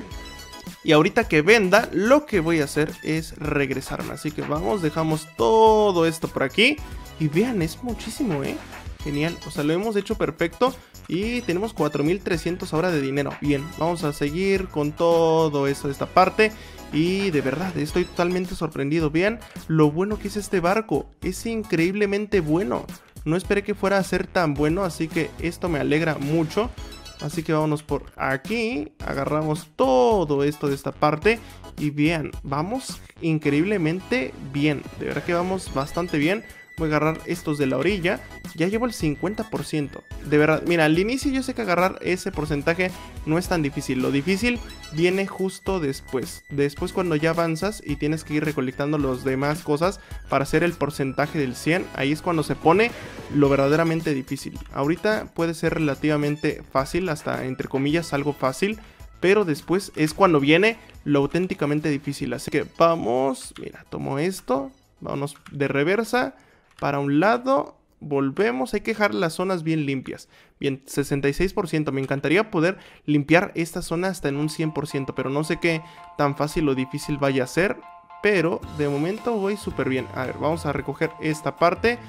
Y ahorita que venda, lo que voy a hacer es regresarme. Así que vamos, dejamos todo esto por aquí. Y vean, es muchísimo, ¿eh? Genial, o sea, lo hemos hecho perfecto. Y tenemos cuatro mil trescientos ahora de dinero. Bien, vamos a seguir con todo eso de esta parte. Y de verdad, estoy totalmente sorprendido. Vean lo bueno que es este barco. Es increíblemente bueno. No esperé que fuera a ser tan bueno, así que esto me alegra mucho. Así que vámonos por aquí, agarramos todo esto de esta parte y vean, vamos increíblemente bien, de verdad que vamos bastante bien. Voy a agarrar estos de la orilla, ya llevo el cincuenta por ciento, de verdad, mira, al inicio yo sé que agarrar ese porcentaje no es tan difícil, lo difícil viene justo después, después cuando ya avanzas y tienes que ir recolectando las demás cosas para hacer el porcentaje del cien, ahí es cuando se pone lo verdaderamente difícil. Ahorita puede ser relativamente fácil, hasta entre comillas algo fácil, pero después es cuando viene lo auténticamente difícil, así que vamos, mira, tomo esto, vámonos de reversa. Para un lado, volvemos, hay que dejar las zonas bien limpias. Bien, sesenta y seis por ciento, me encantaría poder limpiar esta zona hasta en un cien por ciento, pero no sé qué tan fácil o difícil vaya a ser. Pero de momento voy súper bien. A ver, vamos a recoger esta parte.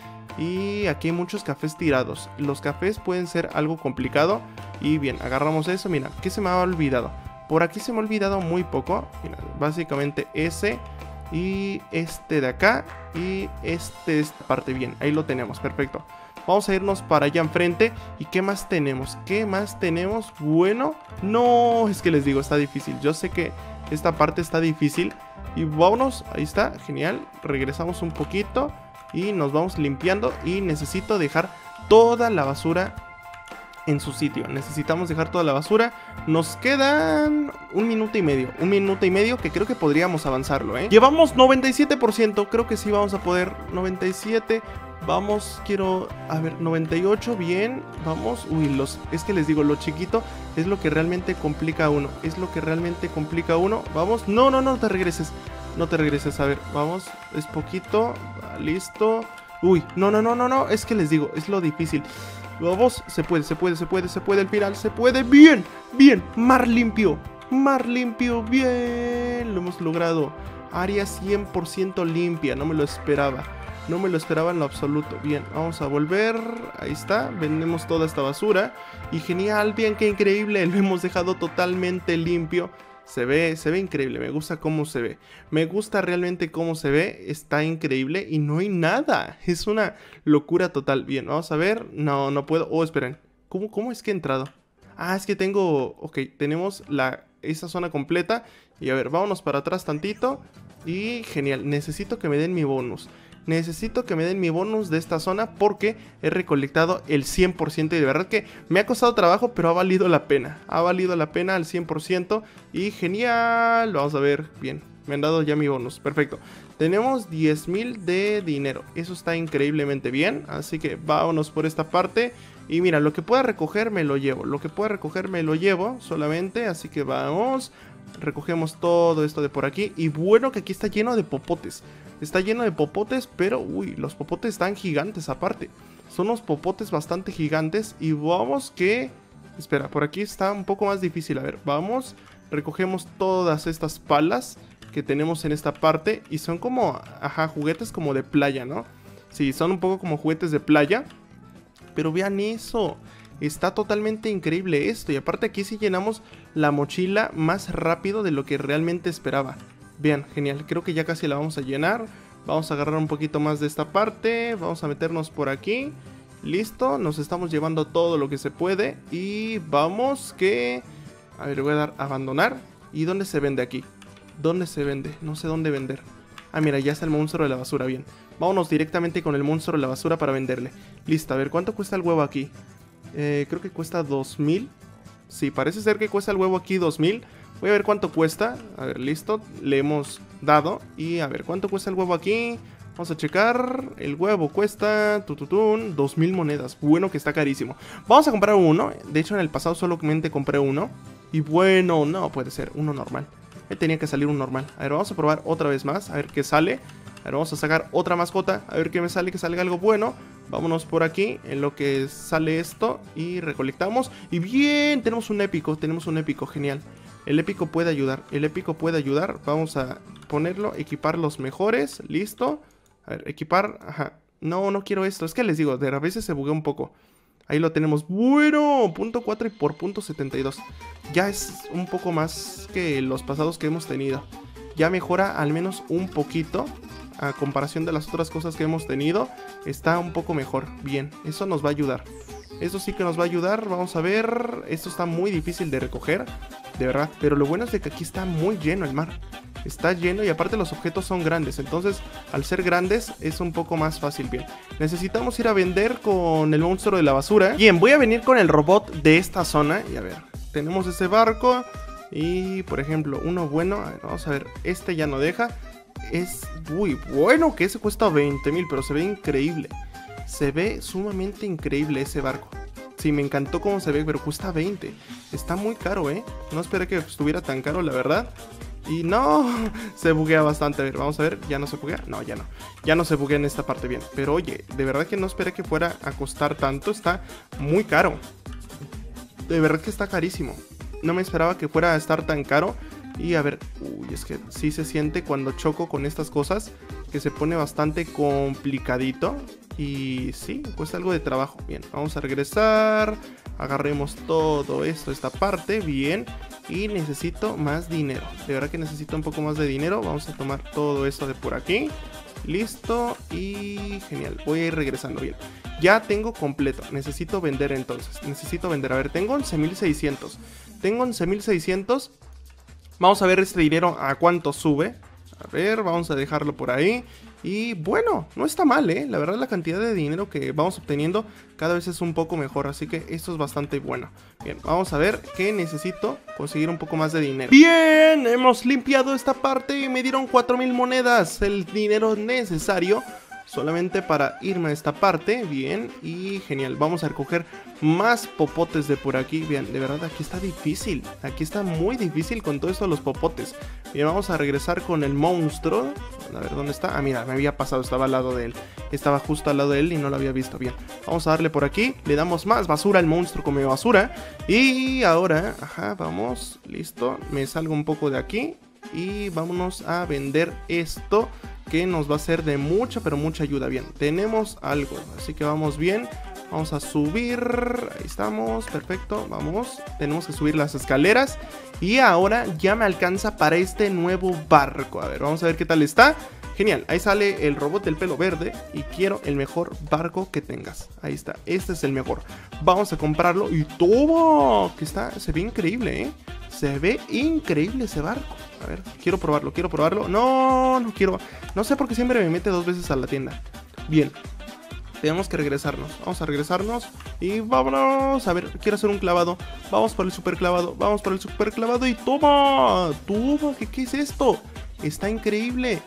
Y aquí hay muchos cafés tirados. Los cafés pueden ser algo complicado. Y bien, agarramos eso, mira, ¿qué se me ha olvidado? Por aquí se me ha olvidado muy poco. Mira, básicamente ese... y este de acá y este de esta parte, bien, ahí lo tenemos, perfecto. Vamos a irnos para allá enfrente. ¿Y qué más tenemos? ¿Qué más tenemos? Bueno, no, es que les digo, está difícil. Yo sé que esta parte está difícil. Y vámonos, ahí está, genial. Regresamos un poquito y nos vamos limpiando. Y necesito dejar toda la basura en su sitio, necesitamos dejar toda la basura. Nos quedan un minuto y medio, un minuto y medio que creo que podríamos avanzarlo, ¿eh? Llevamos noventa y siete por ciento, creo que sí vamos a poder. Noventa y siete, vamos, quiero, a ver, noventa y ocho, bien, vamos. Uy, los, es que les digo, lo chiquito es lo que realmente complica a uno, es lo que realmente complica a uno. Vamos, no, no, no te regreses, no te regreses, a ver, vamos, es poquito, listo. Uy, no, no, no, no, no, es que les digo, es lo difícil. Vamos, se puede, se puede, se puede, se puede, el final, se puede, bien, bien, mar limpio, mar limpio, bien, lo hemos logrado. Área cien por ciento limpia, no me lo esperaba, no me lo esperaba en lo absoluto. Bien, vamos a volver, ahí está, vendemos toda esta basura. Y genial, bien, qué increíble, lo hemos dejado totalmente limpio. Se ve, se ve increíble, me gusta cómo se ve. Me gusta realmente cómo se ve, está increíble y no hay nada. Es una locura total. Bien, vamos a ver. No, no puedo. Oh, esperen. ¿Cómo, cómo es que he entrado? Ah, es que tengo... Ok, tenemos la, esa zona completa. Y a ver, vámonos para atrás tantito. Y genial, necesito que me den mi bonus. Necesito que me den mi bonus de esta zona porque he recolectado el cien por ciento y de verdad que me ha costado trabajo, pero ha valido la pena. Ha valido la pena al cien por ciento y genial. Vamos a ver, bien, me han dado ya mi bonus, perfecto. Tenemos diez mil de dinero, eso está increíblemente bien, así que vámonos por esta parte. Y mira, lo que pueda recoger me lo llevo, lo que pueda recoger me lo llevo solamente, así que vamos... recogemos todo esto de por aquí. Y bueno, que aquí está lleno de popotes. Está lleno de popotes, pero uy, los popotes están gigantes aparte. Son unos popotes bastante gigantes. Y vamos que... Espera, por aquí está un poco más difícil. A ver, vamos, recogemos todas estas palas que tenemos en esta parte. Y son como, ajá, juguetes como de playa, ¿no? Sí, son un poco como juguetes de playa. Pero vean eso, está totalmente increíble esto. Y aparte aquí sí llenamos la mochila más rápido de lo que realmente esperaba. Vean, genial, creo que ya casi la vamos a llenar. Vamos a agarrar un poquito más de esta parte. Vamos a meternos por aquí. Listo, nos estamos llevando todo lo que se puede. Y vamos que... A ver, voy a dar a abandonar. ¿Y dónde se vende aquí? ¿Dónde se vende? No sé dónde vender. Ah, mira, ya está el monstruo de la basura, bien. Vámonos directamente con el monstruo de la basura para venderle. Listo, a ver, ¿cuánto cuesta el huevo aquí? Eh, creo que cuesta dos mil. Sí, parece ser que cuesta el huevo aquí dos mil. Voy a ver cuánto cuesta. A ver, listo, le hemos dado. Y a ver, ¿cuánto cuesta el huevo aquí? Vamos a checar. El huevo cuesta tututun, dos mil monedas. Bueno, que está carísimo. Vamos a comprar uno. De hecho, en el pasado solamente compré uno. Y bueno, no puede ser, uno normal. Me tenía que salir un normal. A ver, vamos a probar otra vez más. A ver qué sale. A ver, vamos a sacar otra mascota. A ver qué me sale, que salga algo bueno. Vámonos por aquí, en lo que sale esto. Y recolectamos. Y bien, tenemos un épico. Tenemos un épico, genial. El épico puede ayudar. El épico puede ayudar. Vamos a ponerlo, equipar los mejores. Listo. A ver, equipar. Ajá. No, no quiero esto. Es que les digo, de a veces se buguea un poco. Ahí lo tenemos. Bueno, punto cuatro y por punto setenta y dos. Ya es un poco más que los pasados que hemos tenido. Ya mejora al menos un poquito. A comparación de las otras cosas que hemos tenido. Está un poco mejor. Bien, eso nos va a ayudar. Eso sí que nos va a ayudar. Vamos a ver. Esto está muy difícil de recoger. De verdad. Pero lo bueno es de que aquí está muy lleno el mar. Está lleno y aparte los objetos son grandes. Entonces, al ser grandes, es un poco más fácil. Bien, necesitamos ir a vender con el monstruo de la basura. Bien, voy a venir con el robot de esta zona. Y a ver, tenemos ese barco. Y, por ejemplo, uno bueno. A ver, vamos a ver, este ya no deja. Es muy bueno, que ese cuesta veinte mil, pero se ve increíble. Se ve sumamente increíble ese barco. Sí, me encantó cómo se ve, pero cuesta veinte. Está muy caro, ¿eh? No esperé que estuviera tan caro, la verdad. Y no, se buguea bastante. A ver, vamos a ver, ¿ya no se buguea? No, ya no. Ya no se buguea en esta parte, bien. Pero oye, de verdad que no esperé que fuera a costar tanto. Está muy caro. De verdad que está carísimo. No me esperaba que fuera a estar tan caro. Y a ver, uy, es que sí se siente cuando choco con estas cosas, que se pone bastante complicadito. Y sí, cuesta algo de trabajo. Bien, vamos a regresar. Agarremos todo esto, esta parte, bien. Y necesito más dinero. De verdad que necesito un poco más de dinero. Vamos a tomar todo esto de por aquí. Listo y genial. Voy a ir regresando, bien. Ya tengo completo. Necesito vender entonces. Necesito vender. A ver, tengo once mil seiscientos. Tengo once mil seiscientos. Vamos a ver este dinero a cuánto sube. A ver, vamos a dejarlo por ahí. Y bueno, no está mal, ¿eh? La verdad la cantidad de dinero que vamos obteniendo cada vez es un poco mejor. Así que esto es bastante bueno. Bien, vamos a ver que necesito conseguir un poco más de dinero. Bien, hemos limpiado esta parte y me dieron cuatro mil monedas. El dinero necesario solamente para irme a esta parte. Bien, y genial. Vamos a recoger más popotes de por aquí. Bien, de verdad aquí está difícil. Aquí está muy difícil con todo esto de los popotes. Bien, vamos a regresar con el monstruo. A ver, ¿dónde está? Ah, mira, me había pasado, estaba al lado de él. Estaba justo al lado de él y no lo había visto. Bien, vamos a darle por aquí. Le damos más basura al monstruo, come basura. Y ahora, ajá, vamos. Listo, me salgo un poco de aquí. Y vámonos a vender esto, que nos va a ser de mucha, pero mucha ayuda. Bien, tenemos algo, así que vamos bien. Vamos a subir, ahí estamos, perfecto, vamos. Tenemos que subir las escaleras. Y ahora ya me alcanza para este nuevo barco. A ver, vamos a ver qué tal está. Genial, ahí sale el robot del pelo verde. Y quiero el mejor barco que tengas. Ahí está, este es el mejor. Vamos a comprarlo y todo. Que está, se ve increíble, ¿eh? Se ve increíble ese barco. A ver, quiero probarlo, quiero probarlo. No, no quiero. No sé por qué siempre me mete dos veces a la tienda. Bien, tenemos que regresarnos. Vamos a regresarnos y vámonos. A ver, quiero hacer un clavado. Vamos por el super clavado, vamos por el super clavado. Y toma, toma, ¿qué, qué es esto? Está increíble.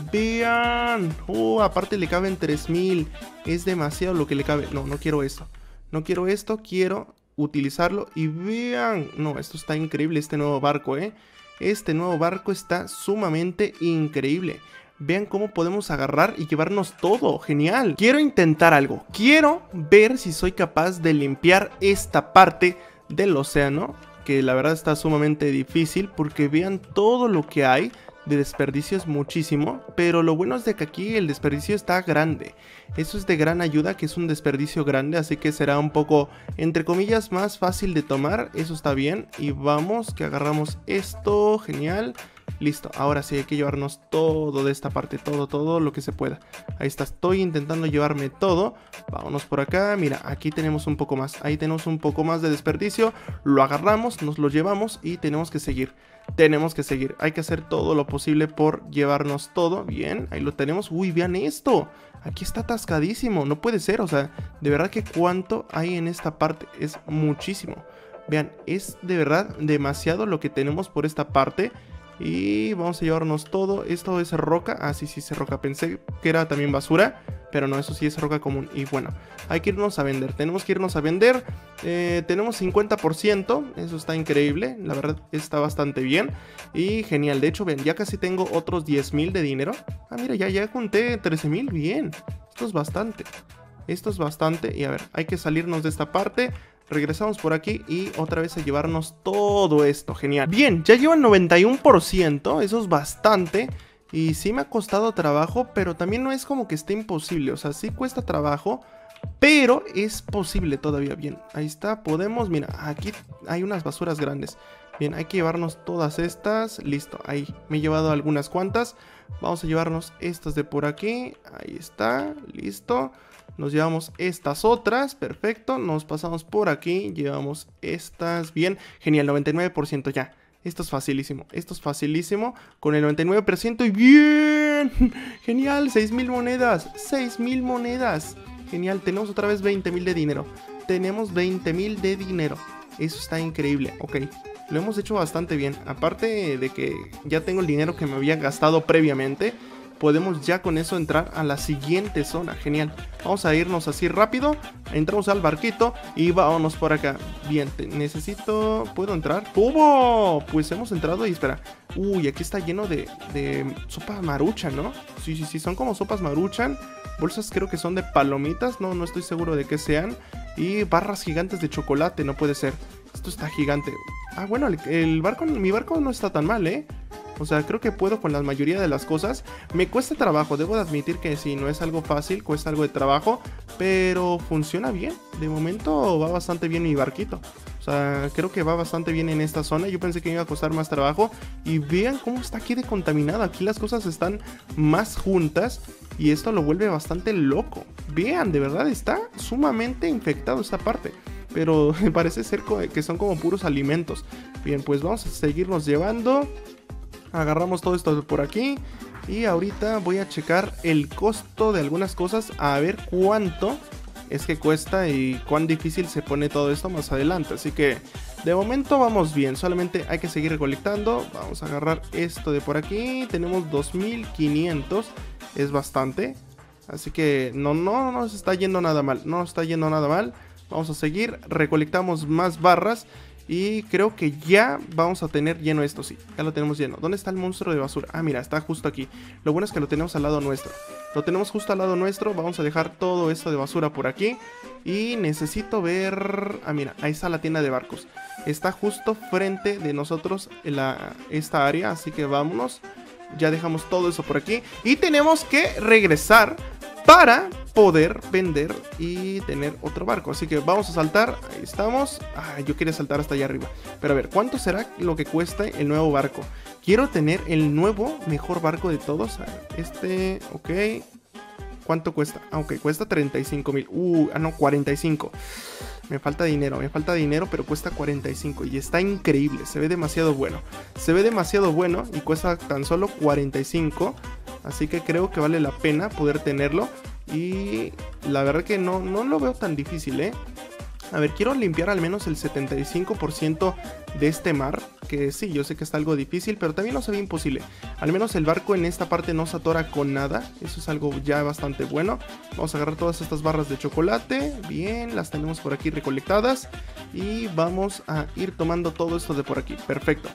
Vean, oh, aparte le caben tres mil. Es demasiado lo que le cabe. No, no quiero esto. No quiero esto, quiero utilizarlo. Y vean, no, esto está increíble, este nuevo barco, eh Este nuevo barco está sumamente increíble. Vean cómo podemos agarrar y llevarnos todo. ¡Genial! Quiero intentar algo. Quiero ver si soy capaz de limpiar esta parte del océano, que la verdad está sumamente difícil porque vean todo lo que hay. De desperdicio es muchísimo, pero lo bueno es de que aquí el desperdicio está grande. Eso es de gran ayuda, que es un desperdicio grande, así que será un poco, entre comillas, más fácil de tomar. Eso está bien. Y vamos, que agarramos esto. Genial. Listo, ahora sí hay que llevarnos todo de esta parte, todo, todo lo que se pueda. Ahí está, estoy intentando llevarme todo. Vámonos por acá, mira, aquí tenemos un poco más. Ahí tenemos un poco más de desperdicio. Lo agarramos, nos lo llevamos y tenemos que seguir. Tenemos que seguir, hay que hacer todo lo posible por llevarnos todo. Bien, ahí lo tenemos. Uy, vean esto. Aquí está atascadísimo, no puede ser, o sea, de verdad que cuánto hay en esta parte. Es muchísimo. Vean, es de verdad demasiado lo que tenemos por esta parte. Y vamos a llevarnos todo. Esto es roca. Ah, sí, sí, es roca. Pensé que era también basura, pero no, eso sí es roca común. Y bueno, hay que irnos a vender. Tenemos que irnos a vender. eh, Tenemos cincuenta por ciento. Eso está increíble. La verdad está bastante bien. Y genial, de hecho, ven, ya casi tengo otros diez mil de dinero. Ah, mira, ya, ya junté trece mil. Bien, esto es bastante. Esto es bastante. Y a ver, hay que salirnos de esta parte. Regresamos por aquí y otra vez a llevarnos todo esto. Genial. Bien, ya llevo el noventa y uno por ciento. Eso es bastante. Y sí me ha costado trabajo, pero también no es como que esté imposible. O sea, sí cuesta trabajo, pero es posible todavía. Bien, ahí está, podemos. Mira, aquí hay unas basuras grandes. Bien, hay que llevarnos todas estas. Listo, ahí me he llevado algunas cuantas. Vamos a llevarnos estas de por aquí. Ahí está, listo. Nos llevamos estas otras, perfecto. Nos pasamos por aquí, llevamos estas, bien. Genial, noventa y nueve por ciento ya. Esto es facilísimo, esto es facilísimo. Con el noventa y nueve por ciento y bien. Genial, seis mil monedas, seis mil monedas. Genial, tenemos otra vez veinte mil de dinero. Tenemos veinte mil de dinero. Eso está increíble, ok. Lo hemos hecho bastante bien. Aparte de que ya tengo el dinero que me había gastado previamente, podemos ya con eso entrar a la siguiente zona. Genial. Vamos a irnos así rápido. Entramos al barquito y vámonos por acá. Bien, te necesito... ¿Puedo entrar? ¡Puedo! Pues hemos entrado y espera. Uy, aquí está lleno de, de sopa maruchan, ¿no? Sí, sí, sí, son como sopas maruchan. Bolsas creo que son de palomitas. No, no estoy seguro de qué sean. Y barras gigantes de chocolate, no puede ser. Esto está gigante. Ah, bueno, el, el barco, mi barco no está tan mal, ¿eh? O sea, creo que puedo con la mayoría de las cosas. Me cuesta trabajo, debo de admitir que sí, no es algo fácil, cuesta algo de trabajo, pero funciona bien. De momento va bastante bien mi barquito. O sea, creo que va bastante bien en esta zona. Yo pensé que me iba a costar más trabajo. Y vean cómo está aquí de contaminado. Aquí las cosas están más juntas y esto lo vuelve bastante loco. Vean, de verdad está sumamente infectado esta parte. Pero parece ser que son como puros alimentos. Bien, pues vamos a seguirnos llevando. Agarramos todo esto por aquí. Y ahorita voy a checar el costo de algunas cosas. A ver cuánto es que cuesta y cuán difícil se pone todo esto más adelante. Así que de momento vamos bien. Solamente hay que seguir recolectando. Vamos a agarrar esto de por aquí. Tenemos dos mil quinientos. Es bastante. Así que no, no, no nos está yendo nada mal. No nos está yendo nada mal. Vamos a seguir. Recolectamos más barras. Y creo que ya vamos a tener lleno esto, sí, ya lo tenemos lleno. ¿Dónde está el monstruo de basura? Ah, mira, está justo aquí. Lo bueno es que lo tenemos al lado nuestro. Lo tenemos justo al lado nuestro. Vamos a dejar todo esto de basura por aquí. Y necesito ver... Ah, mira, ahí está la tienda de barcos. Está justo frente de nosotros en la... esta área, así que vámonos. Ya dejamos todo eso por aquí. Y tenemos que regresar para poder vender y tener otro barco. Así que vamos a saltar. Ahí estamos. Ah, yo quería saltar hasta allá arriba. Pero a ver, ¿cuánto será lo que cuesta el nuevo barco? Quiero tener el nuevo mejor barco de todos. A ver, este, ok. ¿Cuánto cuesta? Ah, ok, cuesta treinta y cinco mil. Uh, ah, no, cuarenta y cinco. Me falta dinero, me falta dinero, pero cuesta cuarenta y cinco. Y está increíble, se ve demasiado bueno. Se ve demasiado bueno y cuesta tan solo cuarenta y cinco. Así que creo que vale la pena poder tenerlo. Y la verdad que no, no lo veo tan difícil, ¿eh? A ver, quiero limpiar al menos el setenta y cinco por ciento de este mar. Que sí, yo sé que está algo difícil, pero también no se ve imposible. Al menos el barco en esta parte no se atora con nada. Eso es algo ya bastante bueno. Vamos a agarrar todas estas barras de chocolate. Bien, las tenemos por aquí recolectadas. Y vamos a ir tomando todo esto de por aquí. Perfecto.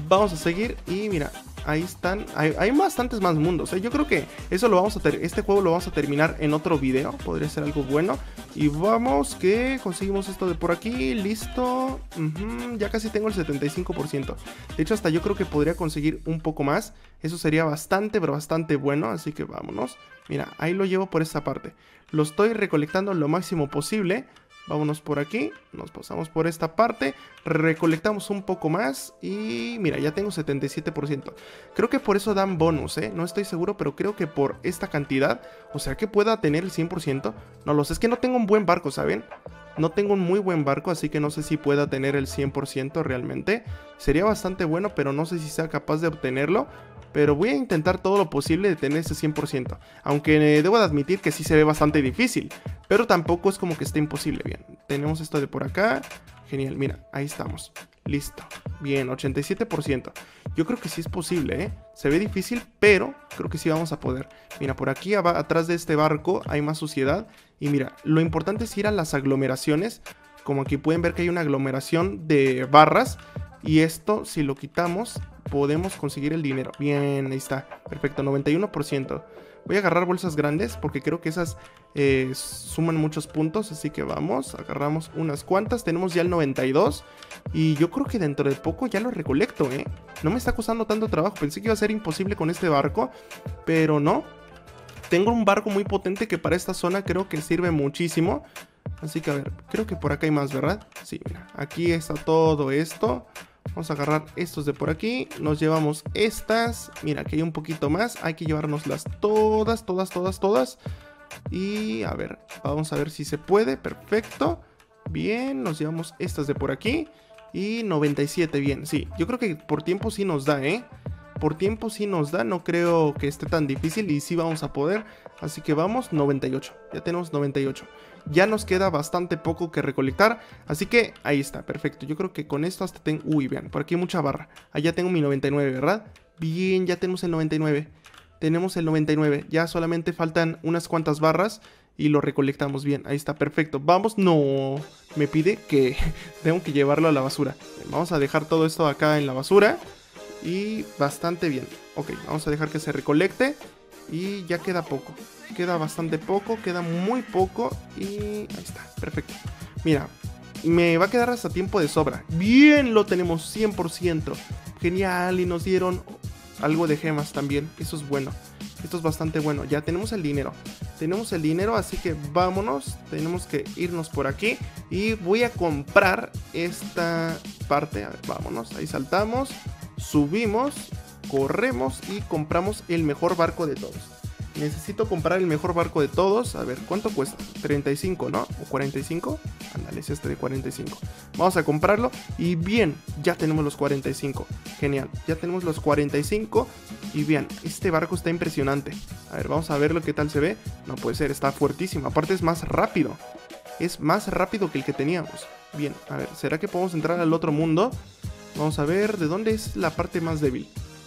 Vamos a seguir y mira, ahí están, hay, hay bastantes más mundos, ¿eh? Yo creo que eso lo vamos a ter este juego lo vamos a terminar en otro video, podría ser algo bueno. Y vamos que conseguimos esto de por aquí, listo. uh-huh, Ya casi tengo el setenta y cinco por ciento. De hecho hasta yo creo que podría conseguir un poco más. Eso sería bastante, pero bastante bueno, así que vámonos. Mira, ahí lo llevo por esta parte. Lo estoy recolectando lo máximo posible. Vámonos por aquí, nos pasamos por esta parte, recolectamos un poco más y mira, ya tengo setenta y siete por ciento. Creo que por eso dan bonus, ¿eh? No estoy seguro, pero creo que por esta cantidad, o sea que pueda tener el cien por ciento. No lo sé, es que no tengo un buen barco, ¿saben? No tengo un muy buen barco, así que no sé si pueda tener el cien por ciento realmente. Sería bastante bueno, pero no sé si sea capaz de obtenerlo. Pero voy a intentar todo lo posible de tener ese cien por ciento. Aunque eh, debo de admitir que sí se ve bastante difícil. Pero tampoco es como que esté imposible. Bien, tenemos esto de por acá. Genial, mira, ahí estamos. Listo. Bien, ochenta y siete por ciento. Yo creo que sí es posible, ¿eh? Se ve difícil, pero creo que sí vamos a poder. Mira, por aquí atrás de este barco hay más suciedad. Y mira, lo importante es ir a las aglomeraciones. Como aquí pueden ver que hay una aglomeración de barras. Y esto, si lo quitamos, podemos conseguir el dinero. Bien, ahí está. Perfecto, noventa y uno por ciento. Voy a agarrar bolsas grandes porque creo que esas eh, suman muchos puntos. Así que vamos, agarramos unas cuantas. Tenemos ya el noventa y dos. Y yo creo que dentro de poco ya lo recolecto, ¿eh? No me está costando tanto trabajo. Pensé que iba a ser imposible con este barco, pero no. Tengo un barco muy potente que para esta zona creo que sirve muchísimo. Así que a ver, creo que por acá hay más, ¿verdad? Sí, mira, aquí está todo esto. Vamos a agarrar estos de por aquí. Nos llevamos estas. Mira, aquí hay un poquito más. Hay que llevárnoslas todas, todas, todas, todas. Y a ver, vamos a ver si se puede. Perfecto. Bien, nos llevamos estas de por aquí. Y noventa y siete, bien, sí. Yo creo que por tiempo sí nos da, ¿eh? Por tiempo sí nos da, no creo que esté tan difícil y sí vamos a poder. Así que vamos, noventa y ocho. Ya tenemos noventa y ocho. Ya nos queda bastante poco que recolectar. Así que ahí está, perfecto. Yo creo que con esto hasta tengo... Uy, vean, por aquí hay mucha barra. Allá tengo mi noventa y nueve, ¿verdad? Bien, ya tenemos el noventa y nueve. Tenemos el noventa y nueve. Ya solamente faltan unas cuantas barras y lo recolectamos bien. Ahí está, perfecto. Vamos, no. Me pide que tengo que llevarlo a la basura. Bien, vamos a dejar todo esto acá en la basura. Y bastante bien. Ok, vamos a dejar que se recolecte. Y ya queda poco. Queda bastante poco, queda muy poco. Y ahí está, perfecto. Mira, me va a quedar hasta tiempo de sobra. Bien, lo tenemos cien por ciento. Genial, y nos dieron algo de gemas también. Eso es bueno. Esto es bastante bueno. Ya tenemos el dinero. Tenemos el dinero, así que vámonos. Tenemos que irnos por aquí. Y voy a comprar esta parte. A ver, vámonos. Ahí saltamos. Subimos. Corremos y compramos el mejor barco de todos. Necesito comprar el mejor barco de todos. A ver, ¿cuánto cuesta? treinta y cinco, ¿no? ¿O cuarenta y cinco? Ándale, es este de cuarenta y cinco. Vamos a comprarlo. Y bien, ya tenemos los cuarenta y cinco. Genial, ya tenemos los cuarenta y cinco. Y bien, este barco está impresionante. A ver, vamos a ver lo que tal se ve. No puede ser, está fuertísimo. Aparte es más rápido. Es más rápido que el que teníamos. Bien, a ver, ¿será que podemos entrar al otro mundo? Vamos a ver, ¿de dónde es la parte más débil?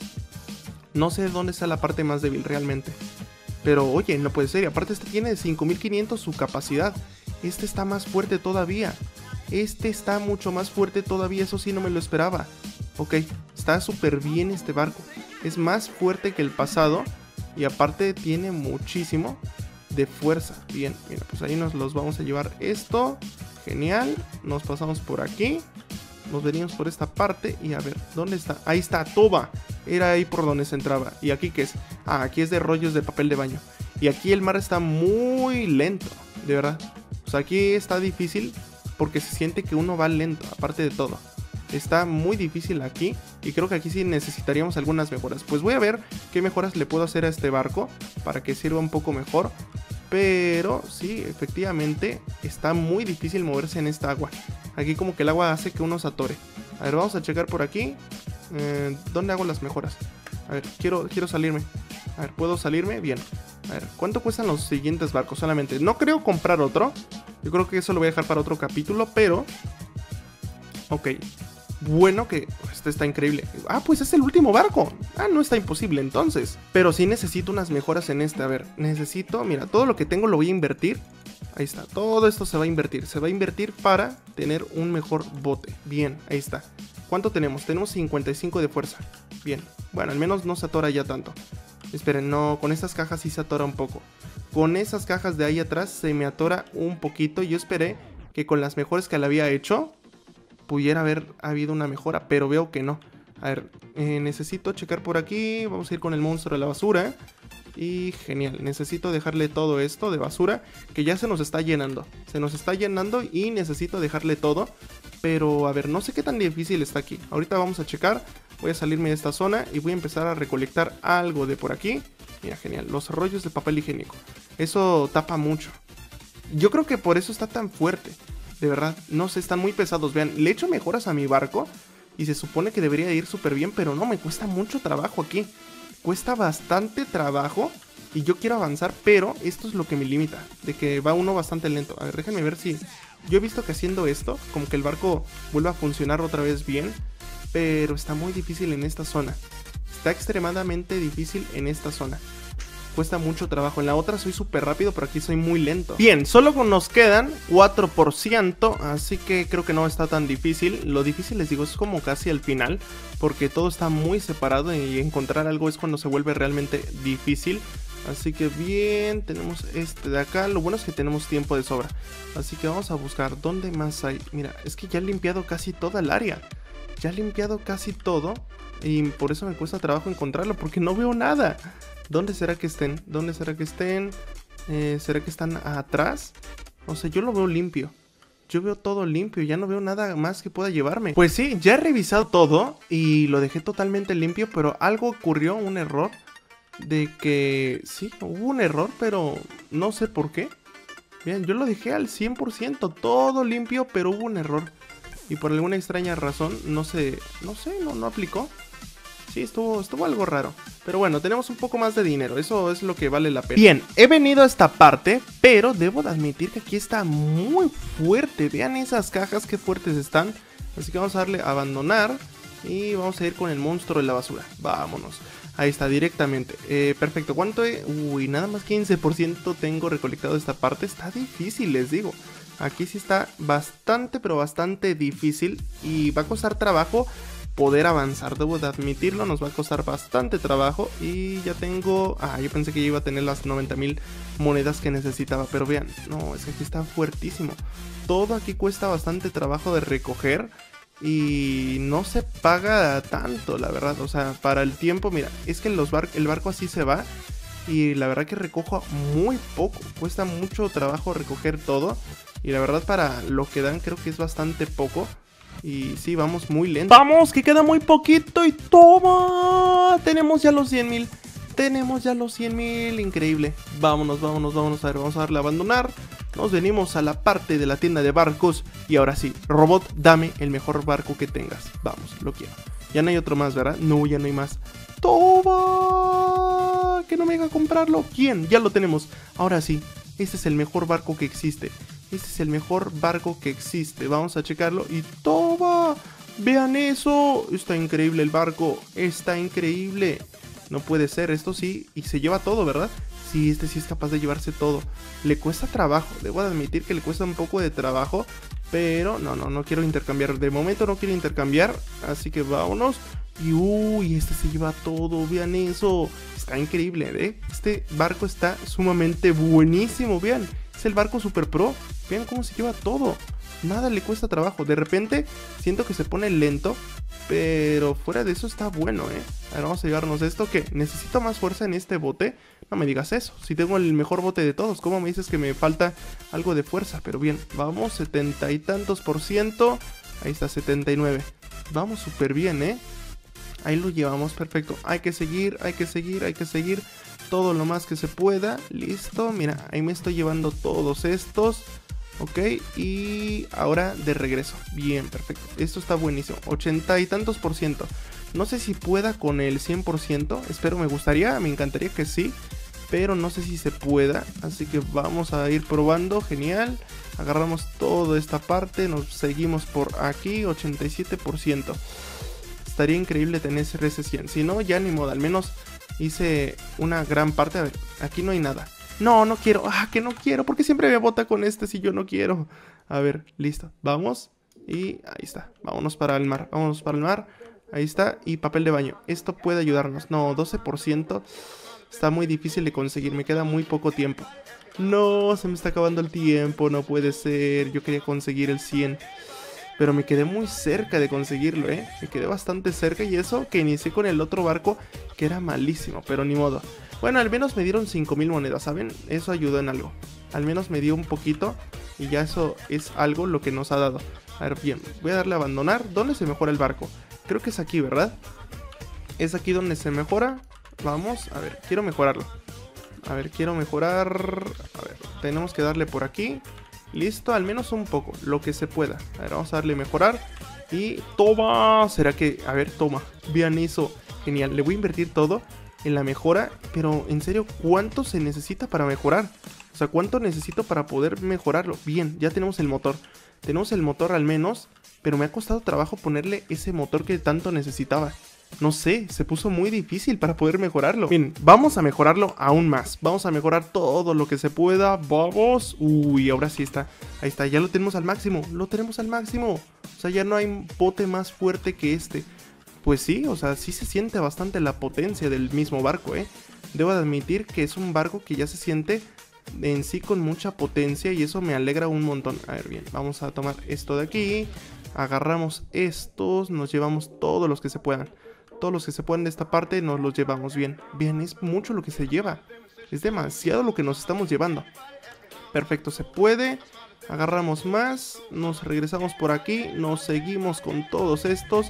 No sé dónde está la parte más débil realmente. Pero oye, no puede ser. Y aparte este tiene de cinco mil quinientos su capacidad. Este está más fuerte todavía. Este está mucho más fuerte todavía. Eso sí no me lo esperaba. Ok, está súper bien este barco. Es más fuerte que el pasado. Y aparte tiene muchísimo de fuerza. Bien, mira, pues ahí nos los vamos a llevar esto. Genial. Nos pasamos por aquí. Nos venimos por esta parte y a ver, ¿dónde está? Ahí está, Toba. Era ahí por donde se entraba. ¿Y aquí qué es? Ah, aquí es de rollos de papel de baño. Y aquí el mar está muy lento, de verdad. O sea, aquí está difícil porque se siente que uno va lento, aparte de todo. Está muy difícil aquí y creo que aquí sí necesitaríamos algunas mejoras. Pues voy a ver qué mejoras le puedo hacer a este barco para que sirva un poco mejor. Pero sí, efectivamente está muy difícil moverse en esta agua. Aquí como que el agua hace que uno se atore. A ver, vamos a checar por aquí. eh, ¿Dónde hago las mejoras? A ver, quiero, quiero salirme. A ver, ¿puedo salirme? Bien. A ver, ¿cuánto cuestan los siguientes barcos? Solamente, no creo comprar otro. Yo creo que eso lo voy a dejar para otro capítulo, pero... Ok. Bueno, que este está increíble. Ah, pues es el último barco. Ah, no está imposible entonces. Pero sí necesito unas mejoras en este. A ver, necesito, mira, todo lo que tengo lo voy a invertir. Ahí está, todo esto se va a invertir. Se va a invertir para tener un mejor bote. Bien, ahí está. ¿Cuánto tenemos? Tenemos cincuenta y cinco de fuerza. Bien, bueno, al menos no se atora ya tanto. Esperen, no, con estas cajas sí se atora un poco. Con esas cajas de ahí atrás se me atora un poquito. Yo esperé que con las mejores que le había hecho pudiera haber habido una mejora, pero veo que no. A ver, eh, necesito checar por aquí. Vamos a ir con el monstruo de la basura. Y genial, necesito dejarle todo esto de basura, que ya se nos está llenando. Se nos está llenando y necesito dejarle todo. Pero a ver, no sé qué tan difícil está aquí. Ahorita vamos a checar. Voy a salirme de esta zona y voy a empezar a recolectar algo de por aquí. Mira, genial, los rollos de papel higiénico. Eso tapa mucho. Yo creo que por eso está tan fuerte. De verdad, no sé, están muy pesados. Vean, le he hecho mejoras a mi barco y se supone que debería ir súper bien, pero no, me cuesta mucho trabajo aquí. Cuesta bastante trabajo y yo quiero avanzar, pero esto es lo que me limita, de que va uno bastante lento. A ver, déjenme ver si... Yo he visto que haciendo esto, como que el barco vuelve a funcionar otra vez bien, pero está muy difícil en esta zona. Está extremadamente difícil en esta zona. Cuesta mucho trabajo. En la otra soy súper rápido, pero aquí soy muy lento. Bien, solo nos quedan cuatro por ciento, así que creo que no está tan difícil. Lo difícil, les digo, es como casi al final, porque todo está muy separado y encontrar algo es cuando se vuelve realmente difícil. Así que bien, tenemos este de acá. Lo bueno es que tenemos tiempo de sobra, así que vamos a buscar dónde más hay. Mira, es que ya he limpiado casi toda el área. Ya he limpiado casi todo y por eso me cuesta trabajo encontrarlo, porque no veo nada. ¿Dónde será que estén? ¿Dónde será que estén? Eh, ¿Será que están atrás? O sea, yo lo veo limpio. Yo veo todo limpio, ya no veo nada más que pueda llevarme. Pues sí, ya he revisado todo y lo dejé totalmente limpio, pero algo ocurrió, un error. De que sí, hubo un error, pero no sé por qué. Bien, yo lo dejé al cien por ciento, todo limpio, pero hubo un error. Y por alguna extraña razón, no sé, no sé, no, no aplicó. Sí, estuvo, estuvo algo raro. Pero bueno, tenemos un poco más de dinero. Eso es lo que vale la pena. Bien, he venido a esta parte, pero debo de admitir que aquí está muy fuerte. Vean esas cajas, qué fuertes están. Así que vamos a darle a abandonar. Y vamos a ir con el monstruo de la basura. Vámonos. Ahí está, directamente. Eh, perfecto. ¿Cuánto he...? Uy, nada más quince por ciento tengo recolectado de esta parte. Está difícil, les digo. Aquí sí está bastante, pero bastante difícil. Y va a costar trabajo poder avanzar, debo de admitirlo, nos va a costar bastante trabajo. Y ya tengo... Ah, yo pensé que yo iba a tener las noventa mil monedas que necesitaba, pero vean, no, es que aquí está fuertísimo. Todo aquí cuesta bastante trabajo de recoger y no se paga tanto, la verdad. O sea, para el tiempo, mira, es que los bar el barco así se va y la verdad que recojo muy poco, cuesta mucho trabajo recoger todo. Y la verdad para lo que dan creo que es bastante poco. Y sí, vamos muy lento. ¡Vamos! Que queda muy poquito y ¡toma! Tenemos ya los cien mil. Tenemos ya los cien mil. Increíble. Vámonos, vámonos, vámonos. A ver, vamos a darle a abandonar. Nos venimos a la parte de la tienda de barcos. Y ahora sí, robot, dame el mejor barco que tengas. Vamos, lo quiero. Ya no hay otro más, ¿verdad? No, ya no hay más. ¡Toma! Que no me deja comprarlo. ¿Quién? Ya lo tenemos. Ahora sí, este es el mejor barco que existe. Este es el mejor barco que existe. Vamos a checarlo y ¡toma! ¡Vean eso! Está increíble el barco. Está increíble. No puede ser, esto sí. Y se lleva todo, ¿verdad? Sí, este sí es capaz de llevarse todo. Le cuesta trabajo. Debo admitir que le cuesta un poco de trabajo. Pero no, no, no quiero intercambiar. De momento no quiero intercambiar. Así que vámonos. Y uy, este se lleva todo. Vean eso. Está increíble, ¿eh? Este barco está sumamente buenísimo. Vean. Es el barco super pro. Vean cómo se lleva todo. Nada le cuesta trabajo. De repente siento que se pone lento, pero fuera de eso está bueno, ¿eh? A ver, vamos a llevarnos esto. Que necesito más fuerza en este bote. No me digas eso. Si tengo el mejor bote de todos, ¿cómo me dices que me falta algo de fuerza? Pero bien, vamos, setenta y tantos por ciento. Ahí está, setenta y nueve. Vamos súper bien, ¿eh? Ahí lo llevamos, perfecto. Hay que seguir, hay que seguir, hay que seguir todo lo más que se pueda. Listo, mira, ahí me estoy llevando todos estos. Ok, y ahora de regreso. Bien, perfecto, esto está buenísimo. Ochenta y tantos por ciento. No sé si pueda con el cien por ciento. Espero, me gustaría, me encantaría que sí, pero no sé si se pueda. Así que vamos a ir probando. Genial. Agarramos toda esta parte, nos seguimos por aquí. Ochenta y siete por ciento. Estaría increíble tener ese cien. Si no, ya ni modo, al menos hice una gran parte. A ver, aquí no hay nada. No, no quiero. Ah, que no quiero. ¿Por qué siempre me bota con este si yo no quiero? A ver, listo. Vamos. Y ahí está, vámonos para el mar, vámonos para el mar. Ahí está, y papel de baño. Esto puede ayudarnos. No, doce por ciento. Está muy difícil de conseguir, me queda muy poco tiempo. No, se me está acabando el tiempo, no puede ser. Yo quería conseguir el cien, pero me quedé muy cerca de conseguirlo, eh. Me quedé bastante cerca, y eso que inicié con el otro barco, que era malísimo, pero ni modo. Bueno, al menos me dieron cinco mil monedas, ¿saben? Eso ayudó en algo. Al menos me dio un poquito, y ya eso es algo lo que nos ha dado. A ver, bien, voy a darle a abandonar. ¿Dónde se mejora el barco? Creo que es aquí, ¿verdad? Es aquí donde se mejora. Vamos, a ver, quiero mejorarlo. A ver, quiero mejorar. A ver, tenemos que darle por aquí. Listo, al menos un poco, lo que se pueda. A ver, vamos a darle mejorar. Y toma. ¿Será que? A ver, toma. Vean eso. Genial, le voy a invertir todo en la mejora. Pero, en serio, ¿cuánto se necesita para mejorar? O sea, ¿cuánto necesito para poder mejorarlo? Bien, ya tenemos el motor. Tenemos el motor al menos, pero me ha costado trabajo ponerle ese motor que tanto necesitaba. No sé, se puso muy difícil para poder mejorarlo. Bien, vamos a mejorarlo aún más. Vamos a mejorar todo lo que se pueda. Vamos. Uy, ahora sí está. Ahí está, ya lo tenemos al máximo. Lo tenemos al máximo. O sea, ya no hay bote más fuerte que este. Pues sí, o sea, sí se siente bastante la potencia del mismo barco, eh. Debo de admitir que es un barco que ya se siente en sí con mucha potencia, y eso me alegra un montón. A ver, bien, vamos a tomar esto de aquí. Agarramos estos, nos llevamos todos los que se puedan. Todos los que se puedan de esta parte nos los llevamos. Bien, bien, es mucho lo que se lleva. Es demasiado lo que nos estamos llevando. Perfecto, se puede. Agarramos más, nos regresamos por aquí, nos seguimos con todos estos.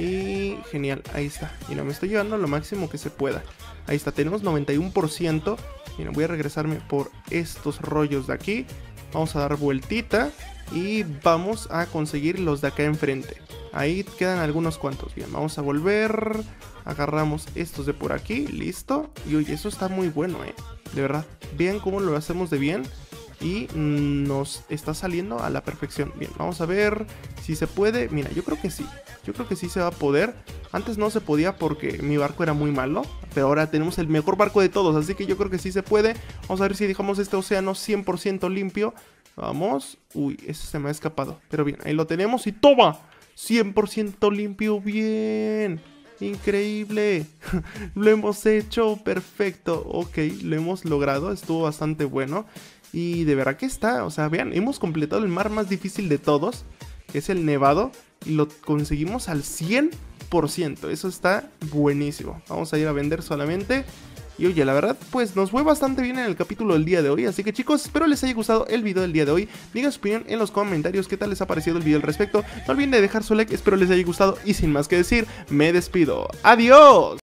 Y genial, ahí está. Mira, me estoy llevando lo máximo que se pueda. Ahí está, tenemos noventa y uno por ciento. Mira, voy a regresarme por estos rollos de aquí. Vamos a dar vueltita y vamos a conseguir los de acá enfrente. Ahí quedan algunos cuantos. Bien, vamos a volver. Agarramos estos de por aquí, listo. Y oye, eso está muy bueno, eh. De verdad, vean cómo lo hacemos de bien. Y nos está saliendo a la perfección. Bien, vamos a ver si se puede. Mira, yo creo que sí. Yo creo que sí se va a poder. Antes no se podía porque mi barco era muy malo, pero ahora tenemos el mejor barco de todos, así que yo creo que sí se puede. Vamos a ver si dejamos este océano cien por ciento limpio. Vamos. Uy, ese se me ha escapado. Pero bien, ahí lo tenemos y ¡toma! cien por ciento limpio, bien. Increíble. Lo hemos hecho, perfecto. Ok, lo hemos logrado, estuvo bastante bueno. Y de verdad que está, o sea, vean, hemos completado el mar más difícil de todos, que es el Nevado, y lo conseguimos al cien por ciento. Eso está buenísimo. Vamos a ir a vender solamente. Y oye, la verdad, pues nos fue bastante bien en el capítulo del día de hoy. Así que chicos, espero les haya gustado el video del día de hoy. Digan su opinión en los comentarios, qué tal les ha parecido el video al respecto. No olviden de dejar su like, espero les haya gustado. Y sin más que decir, me despido. ¡Adiós!